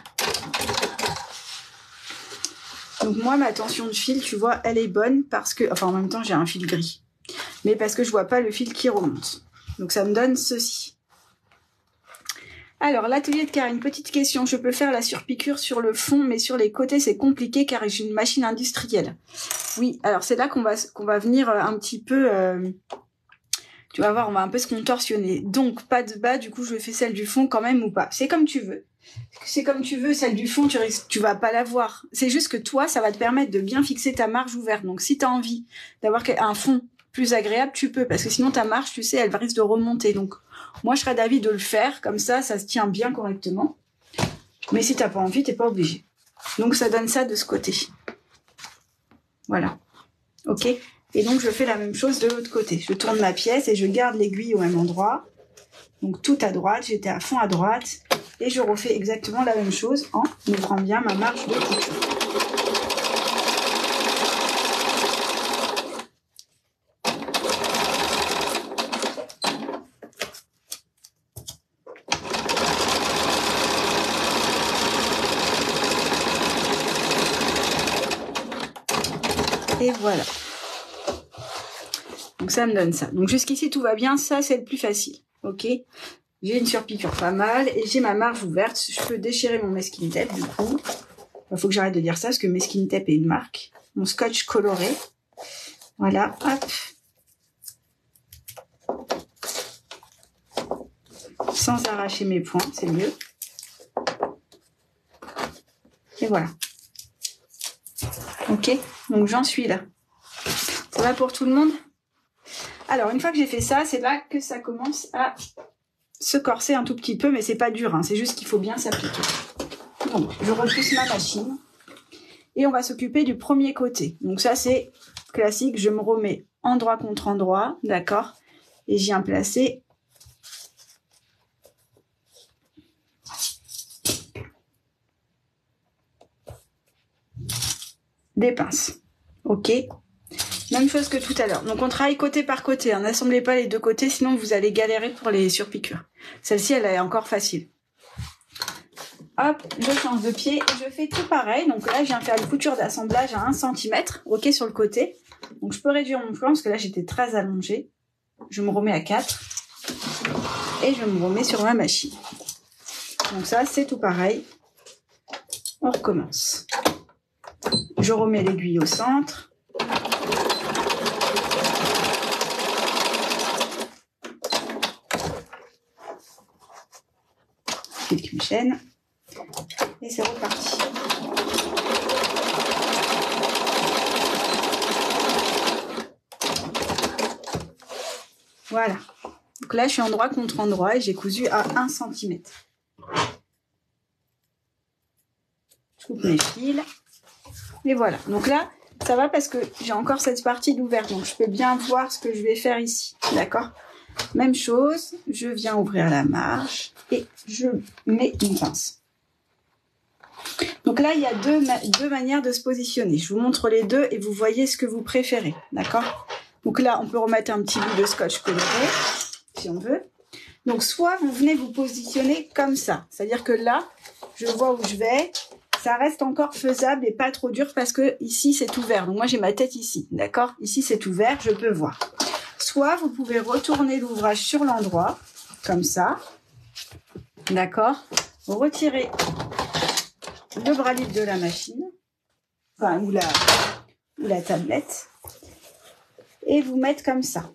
Donc, moi, ma tension de fil, tu vois, elle est bonne parce que... Enfin, en même temps, j'ai un fil gris. Mais parce que je vois pas le fil qui remonte. Donc, ça me donne ceci. Alors, l'atelier de Karine, petite question. Je peux faire la surpiqûre sur le fond, mais sur les côtés, c'est compliqué car j'ai une machine industrielle. Oui, alors c'est là qu'on va venir un petit peu... tu vas voir, on va un peu se contorsionner. Donc, pas de bas, du coup, je fais celle du fond quand même ou pas. C'est comme tu veux. C'est comme tu veux, celle du fond, tu vas pas la voir. C'est juste que toi, ça va te permettre de bien fixer ta marge ouverte. Donc, si tu as envie d'avoir un fond plus agréable, tu peux. Parce que sinon, ta marge, tu sais, elle risque de remonter. Donc, moi, je serais d'avis de le faire. Comme ça, ça se tient bien correctement. Mais si t'as pas envie, t'es pas obligé. Donc, ça donne ça de ce côté. Voilà. OK? Et donc, je fais la même chose de l'autre côté. Je tourne ma pièce et je garde l'aiguille au même endroit. Donc, tout à droite. J'étais à fond à droite. Et je refais exactement la même chose en ouvrant bien ma marge de couture. Et voilà. Donc ça me donne ça. Donc jusqu'ici tout va bien, ça c'est le plus facile. Ok. J'ai une surpiqûre pas mal et j'ai ma marge ouverte. Je peux déchirer mon masking tape du coup. Il faut que j'arrête de dire ça parce que masking tape est une marque. Mon scotch coloré. Voilà, hop. Sans arracher mes points, c'est mieux. Et voilà. Ok, donc j'en suis là. Ça va pour tout le monde? Alors, une fois que j'ai fait ça, c'est là que ça commence à se corser un tout petit peu, mais c'est pas dur, hein, c'est juste qu'il faut bien s'appliquer. Donc, je repousse ma machine et on va s'occuper du premier côté. Donc ça, c'est classique, je me remets endroit contre endroit, d'accord? Et je viens placer des pinces. Ok? Même chose que tout à l'heure. Donc on travaille côté par côté, hein. N'assemblez pas les deux côtés, sinon vous allez galérer pour les surpiqûres. Celle-ci, elle est encore facile. Hop, je change de pied et je fais tout pareil. Donc là, je viens faire une couture d'assemblage à 1 cm, ok, sur le côté. Donc je peux réduire mon plan parce que là, j'étais très allongée. Je me remets à 4 et je me remets sur ma machine. Donc ça, c'est tout pareil. On recommence. Je remets l'aiguille au centre. Avec une chaîne. Et c'est reparti. Voilà. Donc là, je suis endroit contre endroit et j'ai cousu à 1 cm. Je coupe mes fils. Et voilà. Donc là, ça va parce que j'ai encore cette partie d'ouverte. Donc je peux bien voir ce que je vais faire ici. D'accord? Même chose. Je viens ouvrir la marge et je mets une pince. Donc là, il y a deux manières de se positionner. Je vous montre les deux et vous voyez ce que vous préférez. D'accord? Donc là, on peut remettre un petit bout de scotch coloré, si on veut. Donc soit vous venez vous positionner comme ça. C'est-à-dire que là, je vois où je vais. Ça reste encore faisable et pas trop dur parce que ici, c'est ouvert. Donc moi, j'ai ma tête ici. D'accord? Ici, c'est ouvert, je peux voir. Soit vous pouvez retourner l'ouvrage sur l'endroit, comme ça. D'accord? Retirez le bras libre de la machine, enfin, ou la tablette, et vous mettre comme ça.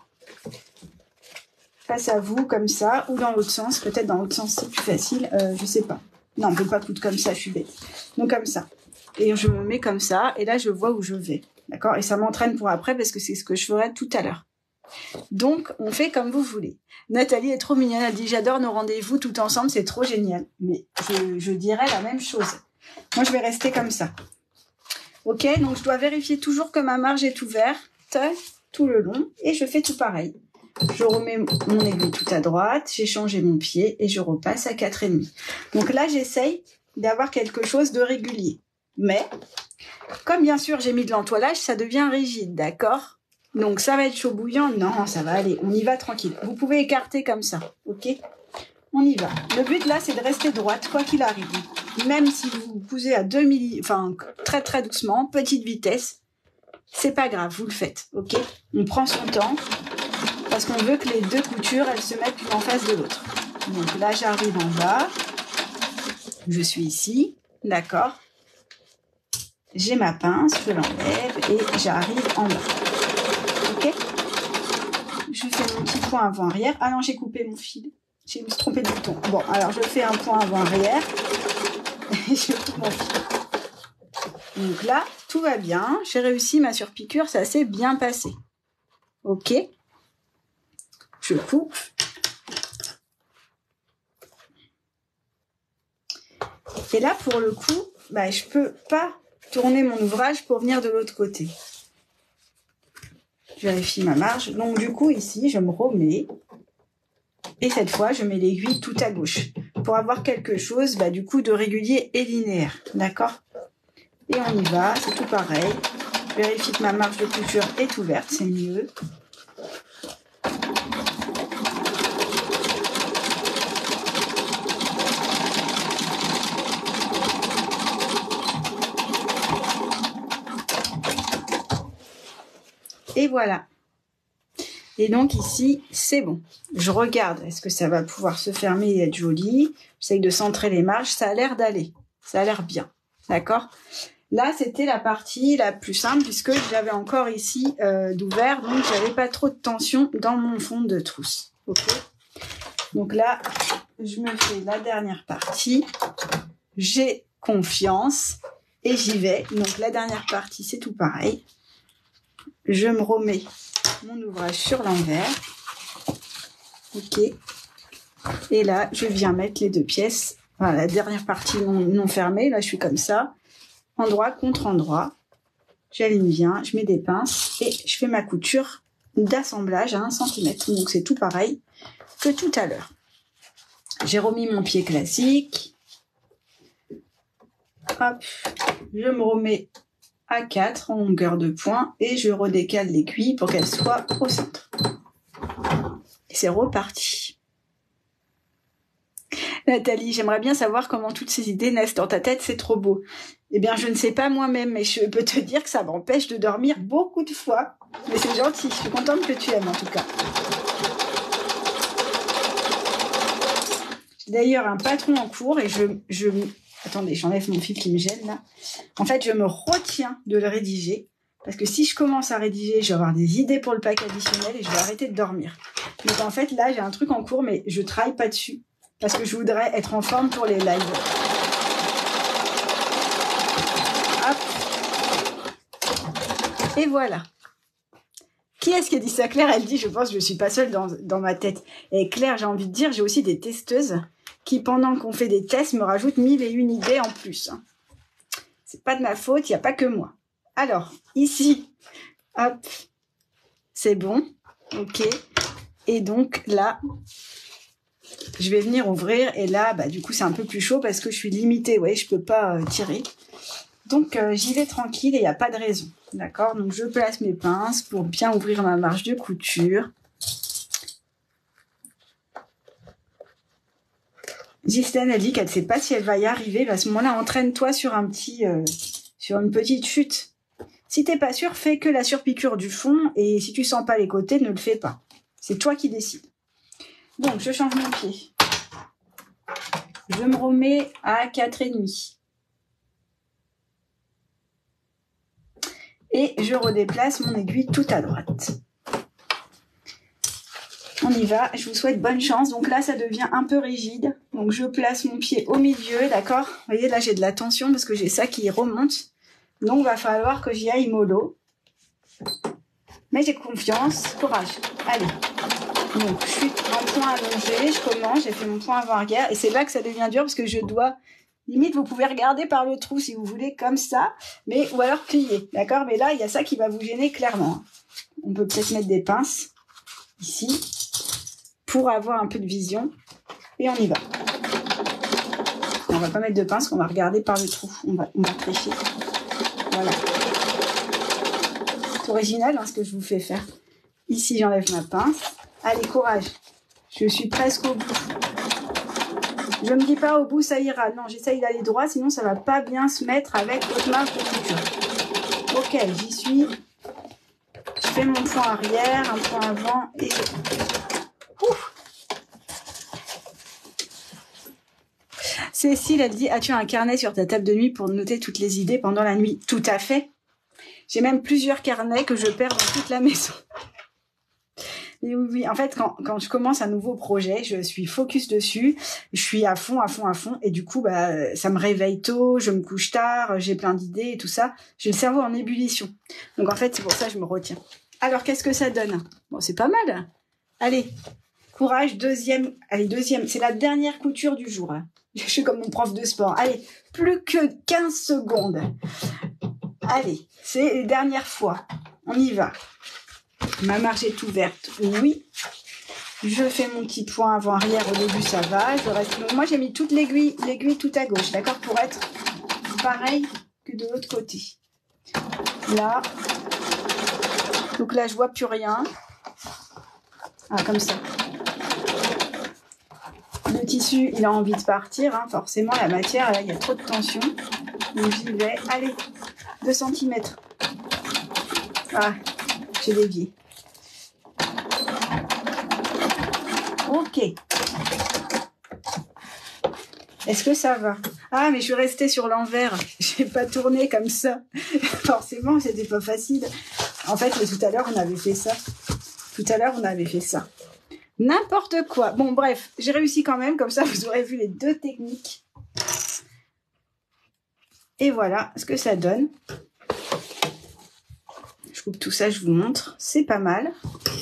Face à vous, comme ça, ou dans l'autre sens. Peut-être dans l'autre sens, c'est plus facile, je sais pas. Non, on ne peut pas coudre comme ça, je suis bête. Donc comme ça. Et je me mets comme ça, et là, je vois où je vais. D'accord? Et ça m'entraîne pour après, parce que c'est ce que je ferai tout à l'heure. Donc, on fait comme vous voulez. Nathalie est trop mignonne, elle dit « J'adore nos rendez-vous tout ensemble, c'est trop génial. » Mais je dirais la même chose. Moi, je vais rester comme ça. Ok, donc je dois vérifier toujours que ma marge est ouverte tout le long. Et je fais tout pareil. Je remets mon aiguille tout à droite, j'ai changé mon pied et je repasse à 4,5. Donc là, j'essaye d'avoir quelque chose de régulier. Mais, comme bien sûr j'ai mis de l'entoilage, ça devient rigide, d'accord? Donc ça va être chaud bouillant? Non, ça va aller, on y va tranquille. Vous pouvez écarter comme ça, ok? On y va. Le but là, c'est de rester droite, quoi qu'il arrive. Même si vous cousez à 2 milli, enfin très très doucement, petite vitesse, c'est pas grave, vous le faites, ok? On prend son temps, parce qu'on veut que les deux coutures, elles se mettent l'une en face de l'autre. Donc là, j'arrive en bas, je suis ici, d'accord? J'ai ma pince, je l'enlève et j'arrive en bas. Ok? Je fais mon petit point avant-arrière. Ah non, j'ai coupé mon fil. J'ai me suis trompée de bouton. Bon, alors je fais un point avant-arrière et je coupe mon fil. Donc là, tout va bien. J'ai réussi ma surpiqûre, ça s'est bien passé. Ok? Je coupe. Et là, pour le coup, bah, je peux pas tourner mon ouvrage pour venir de l'autre côté. Je vérifie ma marge. Donc du coup, ici, je me remets. Et cette fois, je mets l'aiguille tout à gauche. Pour avoir quelque chose, bah, du coup, de régulier et linéaire. D'accord? Et on y va, c'est tout pareil. Je vérifie que ma marge de couture est ouverte, c'est mieux. Et voilà. Et donc ici, c'est bon. Je regarde, est-ce que ça va pouvoir se fermer et être joli? J'essaye de centrer les marges, ça a l'air d'aller. Ça a l'air bien, d'accord? Là, c'était la partie la plus simple puisque j'avais encore ici d'ouvert, donc j'avais pas trop de tension dans mon fond de trousse. Ok. Donc là, je me fais la dernière partie. J'ai confiance et j'y vais. Donc la dernière partie, c'est tout pareil. Je me remets mon ouvrage sur l'envers. Ok. Et là, je viens mettre les deux pièces. Voilà, la dernière partie non fermée. Là, je suis comme ça. Endroit contre endroit. J'aligne bien. Je mets des pinces et je fais ma couture d'assemblage à 1 cm. Donc, c'est tout pareil que tout à l'heure. J'ai remis mon pied classique. Hop. Je me remets à 4 en longueur de pointe et je redécale l'aiguille pour qu'elle soit au centre. Et c'est reparti. Nathalie, j'aimerais bien savoir comment toutes ces idées naissent dans ta tête, c'est trop beau. Eh bien, je ne sais pas moi-même, mais je peux te dire que ça m'empêche de dormir beaucoup de fois. Mais c'est gentil, je suis contente que tu aimes en tout cas. J'ai d'ailleurs un patron en cours et Attendez, j'enlève mon fil qui me gêne là. En fait, je me retiens de le rédiger parce que si je commence à rédiger, je vais avoir des idées pour le pack additionnel et je vais arrêter de dormir. Donc en fait, là, j'ai un truc en cours, mais je travaille pas dessus parce que je voudrais être en forme pour les lives. Hop. Et voilà. Qui est-ce qui a dit ça? Claire, elle dit, je pense que je suis pas seule dans ma tête. Et Claire, j'ai envie de dire, j'ai aussi des testeuses qui, pendant qu'on fait des tests, me rajoutent 1001 idées en plus. C'est pas de ma faute, il n'y a pas que moi. Alors, ici, hop, c'est bon, ok. Et donc là, je vais venir ouvrir et là, bah, du coup, c'est un peu plus chaud parce que je suis limitée, vous voyez, je peux pas tirer. Donc, j'y vais tranquille et il n'y a pas de raison, d'accord? Donc, je place mes pinces pour bien ouvrir ma marge de couture. Ghislaine, elle dit qu'elle ne sait pas si elle va y arriver. À ce moment-là, entraîne-toi sur sur une petite chute. Si t'es pas sûr, fais que la surpiqûre du fond. Et si tu sens pas les côtés, ne le fais pas. C'est toi qui décides. Donc, je change mon pied. Je me remets à 4,5. Et je redéplace mon aiguille tout à droite. On y va, je vous souhaite bonne chance. Donc là, ça devient un peu rigide. Donc je place mon pied au milieu, d'accord? Vous voyez, là, j'ai de la tension parce que j'ai ça qui remonte. Donc, il va falloir que j'y aille mollo. Mais j'ai confiance, courage. Allez. Donc, je suis en point allongé, je commence, j'ai fait mon point avant-arrière. Et c'est là que ça devient dur parce que je dois... Limite, vous pouvez regarder par le trou si vous voulez, comme ça. Mais, ou alors plier, d'accord? Mais là, il y a ça qui va vous gêner clairement. On peut peut-être mettre des pinces ici pour avoir un peu de vision. Et on y va. On va pas mettre de pince, on va regarder par le trou. On va tricher. Voilà. C'est original ce que je vous fais faire. Ici, j'enlève ma pince. Allez, courage. Je suis presque au bout. Je me dis pas au bout, ça ira. Non, j'essaye d'aller droit, sinon ça va pas bien se mettre avec votre marge de couture. Ok, j'y suis. Je fais mon point arrière, un point avant et ouf. Cécile, elle dit, as-tu un carnet sur ta table de nuit pour noter toutes les idées pendant la nuit? Tout à fait. J'ai même plusieurs carnets que je perds dans toute la maison. Et oui, en fait, quand je commence un nouveau projet, je suis focus dessus, je suis à fond, et du coup, bah, ça me réveille tôt, je me couche tard, j'ai plein d'idées et tout ça. J'ai le cerveau en ébullition. Donc en fait, c'est pour ça que je me retiens. Alors, qu'est-ce que ça donne? Bon, c'est pas mal. Allez, courage, deuxième. Allez, deuxième, c'est la dernière couture du jour. Hein. Je suis comme mon prof de sport. Allez, plus que 15 secondes. Allez, c'est les dernières fois. On y va. Ma marge est ouverte, oui. Je fais mon petit point avant-arrière au début, ça va. Je reste... Donc, moi, j'ai mis toute l'aiguille tout à gauche, d'accord? Pour être pareil que de l'autre côté. Là. Donc là, je vois plus rien. Ah, comme ça. Le tissu, il a envie de partir, hein. Forcément, la matière, là, il y a trop de tension. Donc, j'y vais. Allez, 2 cm. Ah. j'ai dévié. Ok. Est-ce que ça va? Ah, mais je suis restée sur l'envers. J'ai pas tourné comme ça. Forcément, c'était pas facile. En fait, tout à l'heure, on avait fait ça. N'importe quoi. Bon, bref, j'ai réussi quand même. Comme ça, vous aurez vu les deux techniques. Et voilà ce que ça donne. Je coupe tout ça, je vous montre. C'est pas mal.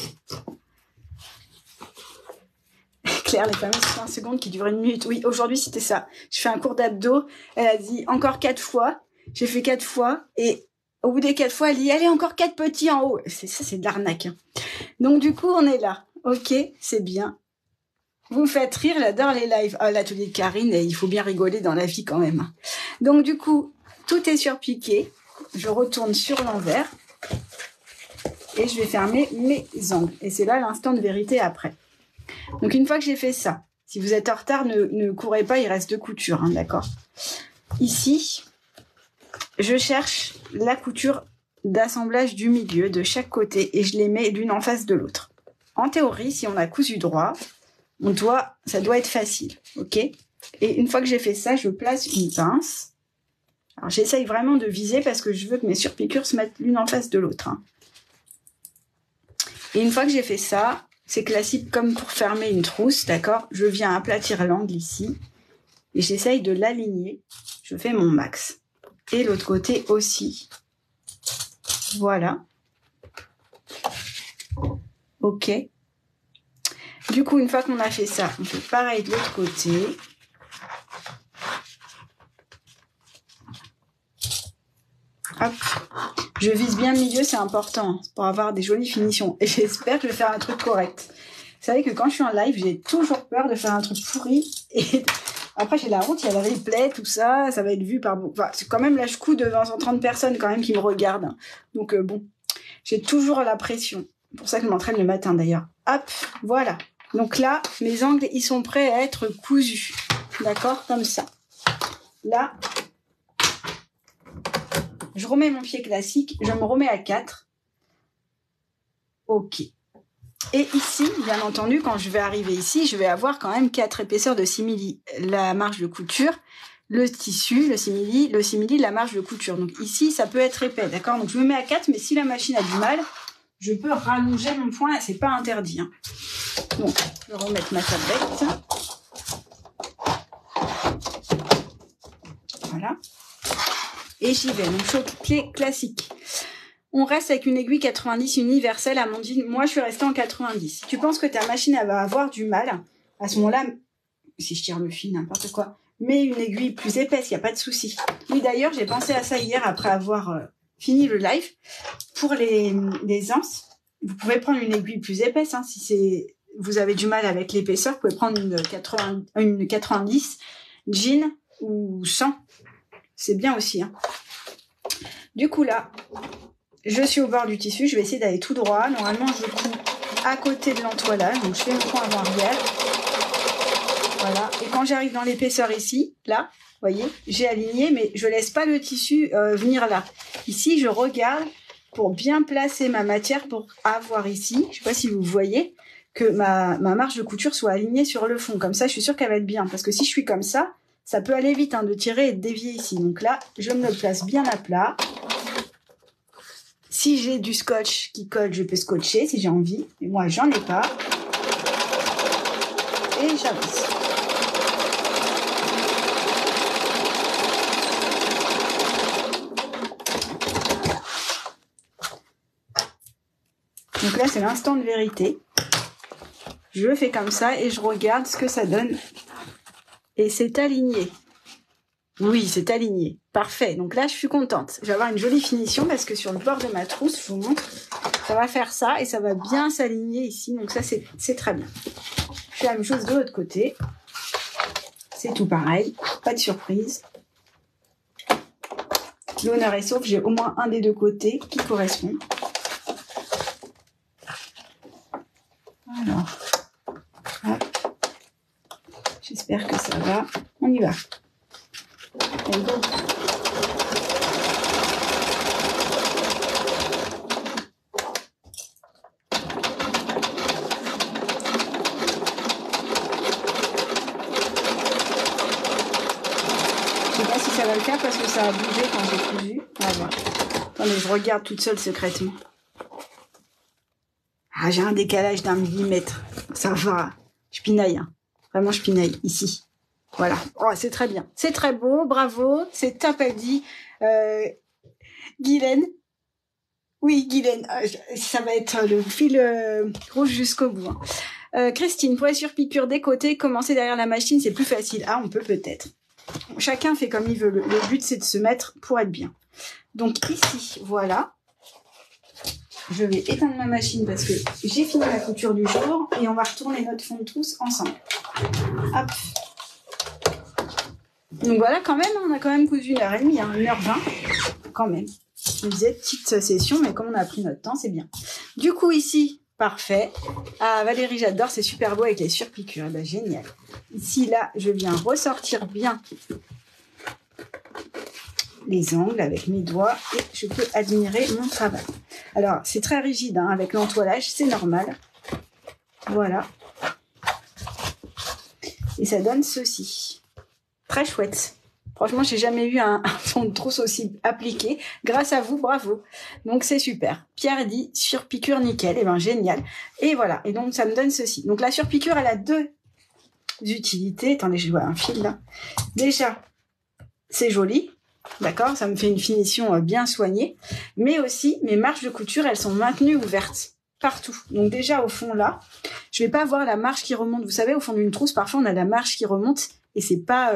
Claire, les fameuses 5 secondes qui durent 1 minute. Oui, aujourd'hui, c'était ça. Je fais un cours d'abdos. Elle a dit encore 4 fois. J'ai fait 4 fois. Et au bout des 4 fois, elle dit, allez, encore 4 petits en haut. Ça, c'est de l'arnaque. Hein. Donc, du coup, on est là. Ok, c'est bien. Vous me faites rire, j'adore les lives. Ah, l'atelier de Karine, il faut bien rigoler dans la vie quand même. Donc, du coup, tout est surpiqué. Je retourne sur l'envers. Et je vais fermer mes angles. Et c'est là l'instant de vérité après. Donc, une fois que j'ai fait ça, si vous êtes en retard, ne courez pas, il reste 2 coutures, hein, d'accord? Ici, je cherche la couture d'assemblage du milieu de chaque côté et je les mets l'une en face de l'autre. En théorie, si on a cousu droit, ça doit être facile, ok? Et une fois que j'ai fait ça, je place une pince. Alors, j'essaye vraiment de viser parce que je veux que mes surpiqûres se mettent l'une en face de l'autre. Hein. Et une fois que j'ai fait ça, c'est classique comme pour fermer une trousse, d'accord? Je viens aplatir l'angle ici et j'essaye de l'aligner. Je fais mon max. Et l'autre côté aussi. Voilà. Ok. Du coup, une fois qu'on a fait ça, on fait pareil de l'autre côté. Hop. Je vise bien le milieu, c'est important pour avoir des jolies finitions. Et j'espère que je vais faire un truc correct. Vous savez que quand je suis en live, j'ai toujours peur de faire un truc pourri. Et après, j'ai la honte, il y a le replay, tout ça. Ça va être vu par... Enfin, c'est quand même, là, je couds devant 130 personnes quand même qui me regardent. Donc, bon, j'ai toujours la pression. C'est pour ça que je m'entraîne le matin, d'ailleurs. Hop, voilà. Donc là, mes angles, ils sont prêts à être cousus. D'accord? Comme ça. Là, je remets mon pied classique. Je me remets à 4. Ok. Et ici, bien entendu, quand je vais arriver ici, je vais avoir quand même 4 épaisseurs de simili. La marge de couture, le tissu, le simili, la marge de couture. Donc ici, ça peut être épais, d'accord? Donc je me mets à 4, mais si la machine a du mal, je peux rallonger mon point, c'est pas interdit. Hein. Donc, je vais remettre ma tablette. Voilà. Et j'y vais. Donc, choc-pied classique. On reste avec une aiguille 90 universelle. Amandine, moi, je suis restée en 90. Si tu penses que ta machine, elle va avoir du mal, à ce moment-là, si je tire le fil, n'importe quoi, mets une aiguille plus épaisse, il n'y a pas de souci. Oui, d'ailleurs, j'ai pensé à ça hier après avoir fini le live. Pour les anses, vous pouvez prendre une aiguille plus épaisse. Hein, si vous avez du mal avec l'épaisseur, vous pouvez prendre une 90 jean ou 100. C'est bien aussi. Hein. Du coup, là, je suis au bord du tissu. Je vais essayer d'aller tout droit. Normalement, je couds à côté de l'entoilage. Donc, je fais mon point avant-arrière. Voilà. Et quand j'arrive dans l'épaisseur ici, là, vous voyez, j'ai aligné, mais je laisse pas le tissu venir là. Ici, je regarde pour bien placer ma matière pour avoir ici, je sais pas si vous voyez, que ma marge de couture soit alignée sur le fond. Comme ça, je suis sûre qu'elle va être bien. Parce que si je suis comme ça peut aller vite hein, de tirer et de dévier ici. Donc là, je me le place bien à plat. Si j'ai du scotch qui colle, je peux scotcher si j'ai envie. Mais moi, j'en ai pas. Et j'avance. Donc là, c'est l'instant de vérité. Je fais comme ça et je regarde ce que ça donne. Et c'est aligné. Oui, c'est aligné. Parfait. Donc là, je suis contente. Je vais avoir une jolie finition parce que sur le bord de ma trousse, je vous montre, ça va faire ça et ça va bien s'aligner ici. Donc ça, c'est très bien. Je fais la même chose de l'autre côté. C'est tout pareil. Pas de surprise. L'honneur est sauf. J'ai au moins un des deux côtés qui correspond. Alors, hop. J'espère que ça va. On y va. Allez, go. sais pas si ça va le faire parce que ça a bougé quand j'ai cousu. On va voir. Attendez, je regarde toute seule secrètement. Ah, j'ai un décalage d'1 millimètre. Ça va. Je pinaille, hein. Vraiment, je pinaille. Ici. Voilà. Oh, c'est très bien. C'est très beau. Bravo. C'est top, elle dit. Guylaine. Oui, Guylaine. Ça va être le fil rouge jusqu'au bout. Hein. Christine, pour les surpiqûres des côtés, commencer derrière la machine, c'est plus facile. Ah, on peut peut-être. Chacun fait comme il veut. Le but, c'est de se mettre pour être bien. Donc ici, voilà. Je vais éteindre ma machine parce que j'ai fini la couture du jour et on va retourner notre fond de trousse ensemble. Hop. Donc voilà, quand même, on a quand même cousu 1h30, hein, 1h20, quand même. Je me disais, petite session, mais comme on a pris notre temps, c'est bien. Du coup, ici, parfait. Ah, Valérie, j'adore, c'est super beau avec les surpiqûres. Ben, génial. Ici, là, je viens ressortir bien les angles avec mes doigts et je peux admirer mon travail. Alors, c'est très rigide, hein, avec l'entoilage, c'est normal. Voilà. Et ça donne ceci. Très chouette. Franchement, j'ai jamais eu un fond de trousse aussi appliqué. Grâce à vous, bravo. Donc, c'est super. Pierre dit surpiqûre nickel. Et ben, génial. Et voilà. Et donc, ça me donne ceci. Donc, la surpiqûre, elle a 2 utilités. Attendez, je vois un fil là. Déjà, c'est joli. D'accord, ça me fait une finition bien soignée. Mais aussi, mes marges de couture, elles sont maintenues ouvertes partout. Donc déjà, au fond, là, je vais pas avoir la marge qui remonte. Vous savez, au fond d'une trousse, parfois, on a la marge qui remonte et c'est pas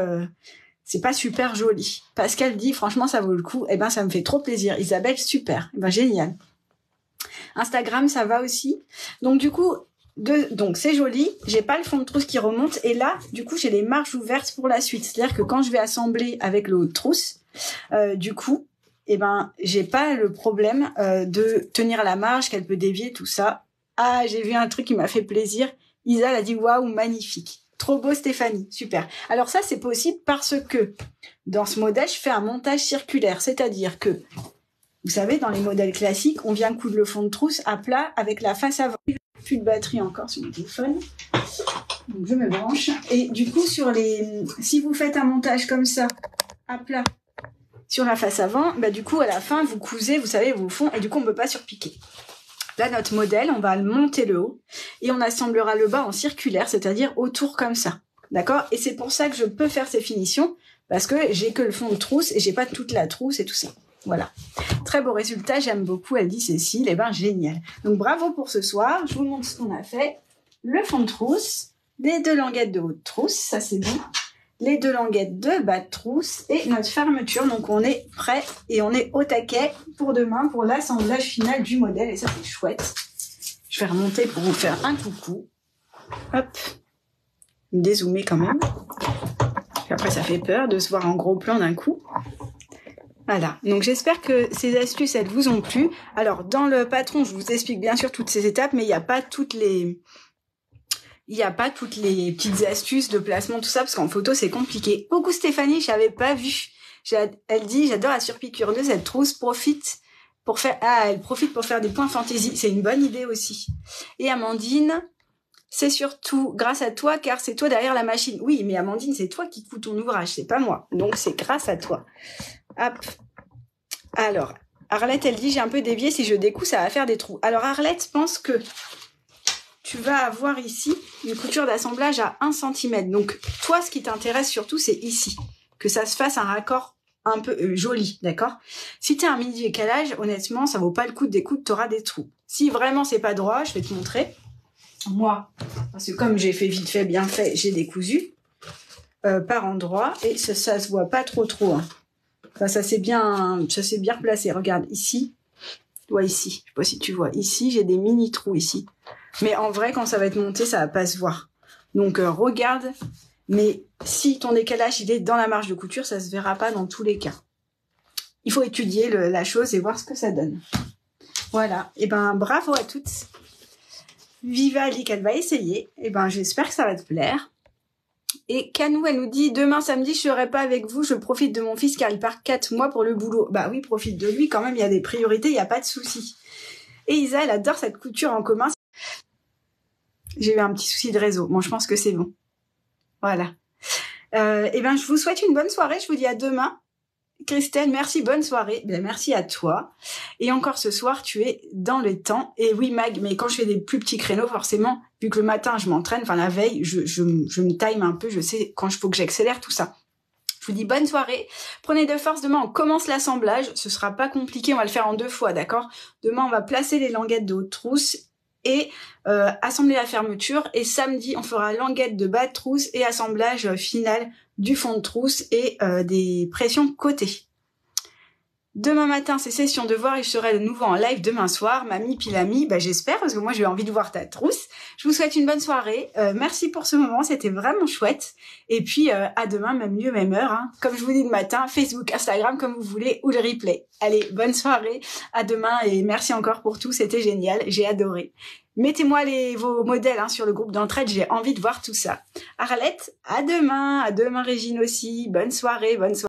super joli. Pascal dit, franchement, ça vaut le coup. Eh ben, ça me fait trop plaisir. Isabelle, super. Eh ben, génial. Instagram, ça va aussi. Donc, du coup, donc c'est joli, j'ai pas le fond de trousse qui remonte et là du coup j'ai les marges ouvertes pour la suite, c'est-à-dire que quand je vais assembler avec le haut de trousse, du coup eh ben j'ai pas le problème de tenir la marge, qu'elle peut dévier, tout ça. Ah, j'ai vu un truc qui m'a fait plaisir, Isa a dit waouh, magnifique, trop beau Stéphanie, super. Alors ça c'est possible parce que dans ce modèle je fais un montage circulaire, c'est-à-dire que vous savez, dans les modèles classiques, on vient coudre le fond de trousse à plat avec la face avant. Plus de batterie encore sur mon téléphone. Donc je me branche. Et du coup, si vous faites un montage comme ça, à plat, sur la face avant, bah du coup, à la fin, vous cousez, vous savez, vos fonds, et du coup, on ne peut pas surpiquer. Là, notre modèle, on va monter le haut, et on assemblera le bas en circulaire, c'est-à-dire autour comme ça. D'accord? Et c'est pour ça que je peux faire ces finitions, parce que j'ai que le fond de trousse, et j'ai pas toute la trousse et tout ça. Voilà. Très beau résultat, j'aime beaucoup, elle dit Cécile, et ben génial. Donc bravo pour ce soir, je vous montre ce qu'on a fait. Le fond de trousse, les 2 languettes de haut de trousse, ça c'est bon. Les 2 languettes de bas de trousse et notre fermeture. Donc on est prêt et on est au taquet pour demain, pour l'assemblage final du modèle, et ça c'est chouette. Je vais remonter pour vous faire un coucou. Hop, dézoomer quand même. Puis après ça fait peur de se voir en gros plan d'un coup. Voilà, donc j'espère que ces astuces, elles vous ont plu. Alors, dans le patron, je vous explique bien sûr toutes ces étapes, mais il n'y a pas toutes les petites astuces de placement, tout ça, parce qu'en photo, c'est compliqué. Coucou Stéphanie, je n'avais pas vu. Elle dit, j'adore la surpiqûre de cette trousse, elle profite pour faire des points fantaisie. C'est une bonne idée aussi. Et Amandine, c'est surtout grâce à toi, car c'est toi derrière la machine. Oui, mais Amandine, c'est toi qui couds ton ouvrage, c'est pas moi. Donc, c'est grâce à toi. Hop. Alors, Arlette, elle dit, j'ai un peu dévié, si je découds, ça va faire des trous. Alors, Arlette pense que tu vas avoir ici une couture d'assemblage à 1 cm. Donc, toi, ce qui t'intéresse surtout, c'est ici. Que ça se fasse un raccord un peu joli, d'accord? Si tu as un mini décalage, honnêtement, ça vaut pas le coup de découdre, tu auras des trous. Si vraiment c'est pas droit, je vais te montrer. Moi, parce que comme j'ai fait vite fait, bien fait, j'ai décousu par endroit et ça se voit pas trop. Hein. Enfin, ça s'est bien placé. Regarde ici, tu vois ici. Je sais pas si tu vois ici, j'ai des mini trous ici. Mais en vrai, quand ça va être monté, ça va pas se voir. Donc regarde. Mais si ton décalage il est dans la marge de couture, ça se verra pas dans tous les cas. Il faut étudier la chose et voir ce que ça donne. Voilà. Et ben bravo à toutes. Viva dit qu'elle va essayer. Et ben j'espère que ça va te plaire. Et Canou, elle nous dit, demain samedi, je serai pas avec vous, je profite de mon fils car il part 4 mois pour le boulot. Bah oui, profite de lui quand même, il y a des priorités, il n'y a pas de souci. Et Isa, elle adore cette couture en commun. J'ai eu un petit souci de réseau. Bon, je pense que c'est bon. Voilà. Et ben, je vous souhaite une bonne soirée. Je vous dis à demain. Christelle, merci, bonne soirée. Bien, merci à toi. Et encore ce soir, tu es dans le temps. Et oui, Mag, mais quand je fais des plus petits créneaux, forcément, vu que le matin, je m'entraîne, enfin la veille, je me time un peu, je sais quand il faut que j'accélère tout ça. Je vous dis bonne soirée. Prenez de force. Demain, on commence l'assemblage. Ce sera pas compliqué. On va le faire en 2 fois, d'accord? Demain, on va placer les languettes de haute trousse et assembler la fermeture. Et samedi, on fera languette de bas de trousse et assemblage final du fond de trousse et des pressions côté. Demain matin, c'est session de voir et je serai de nouveau en live demain soir. Mamie Pilami, j'espère parce que moi j'ai envie de voir ta trousse. Je vous souhaite une bonne soirée. Merci pour ce moment, c'était vraiment chouette. Et puis à demain, même lieu, même heure. Hein. Comme je vous dis le matin, Facebook, Instagram, comme vous voulez, ou le replay. Allez, bonne soirée, à demain et merci encore pour tout, c'était génial, j'ai adoré. Mettez-moi vos modèles sur le groupe d'entraide, j'ai envie de voir tout ça. Arlette, à demain Régine aussi, bonne soirée, bonne soirée.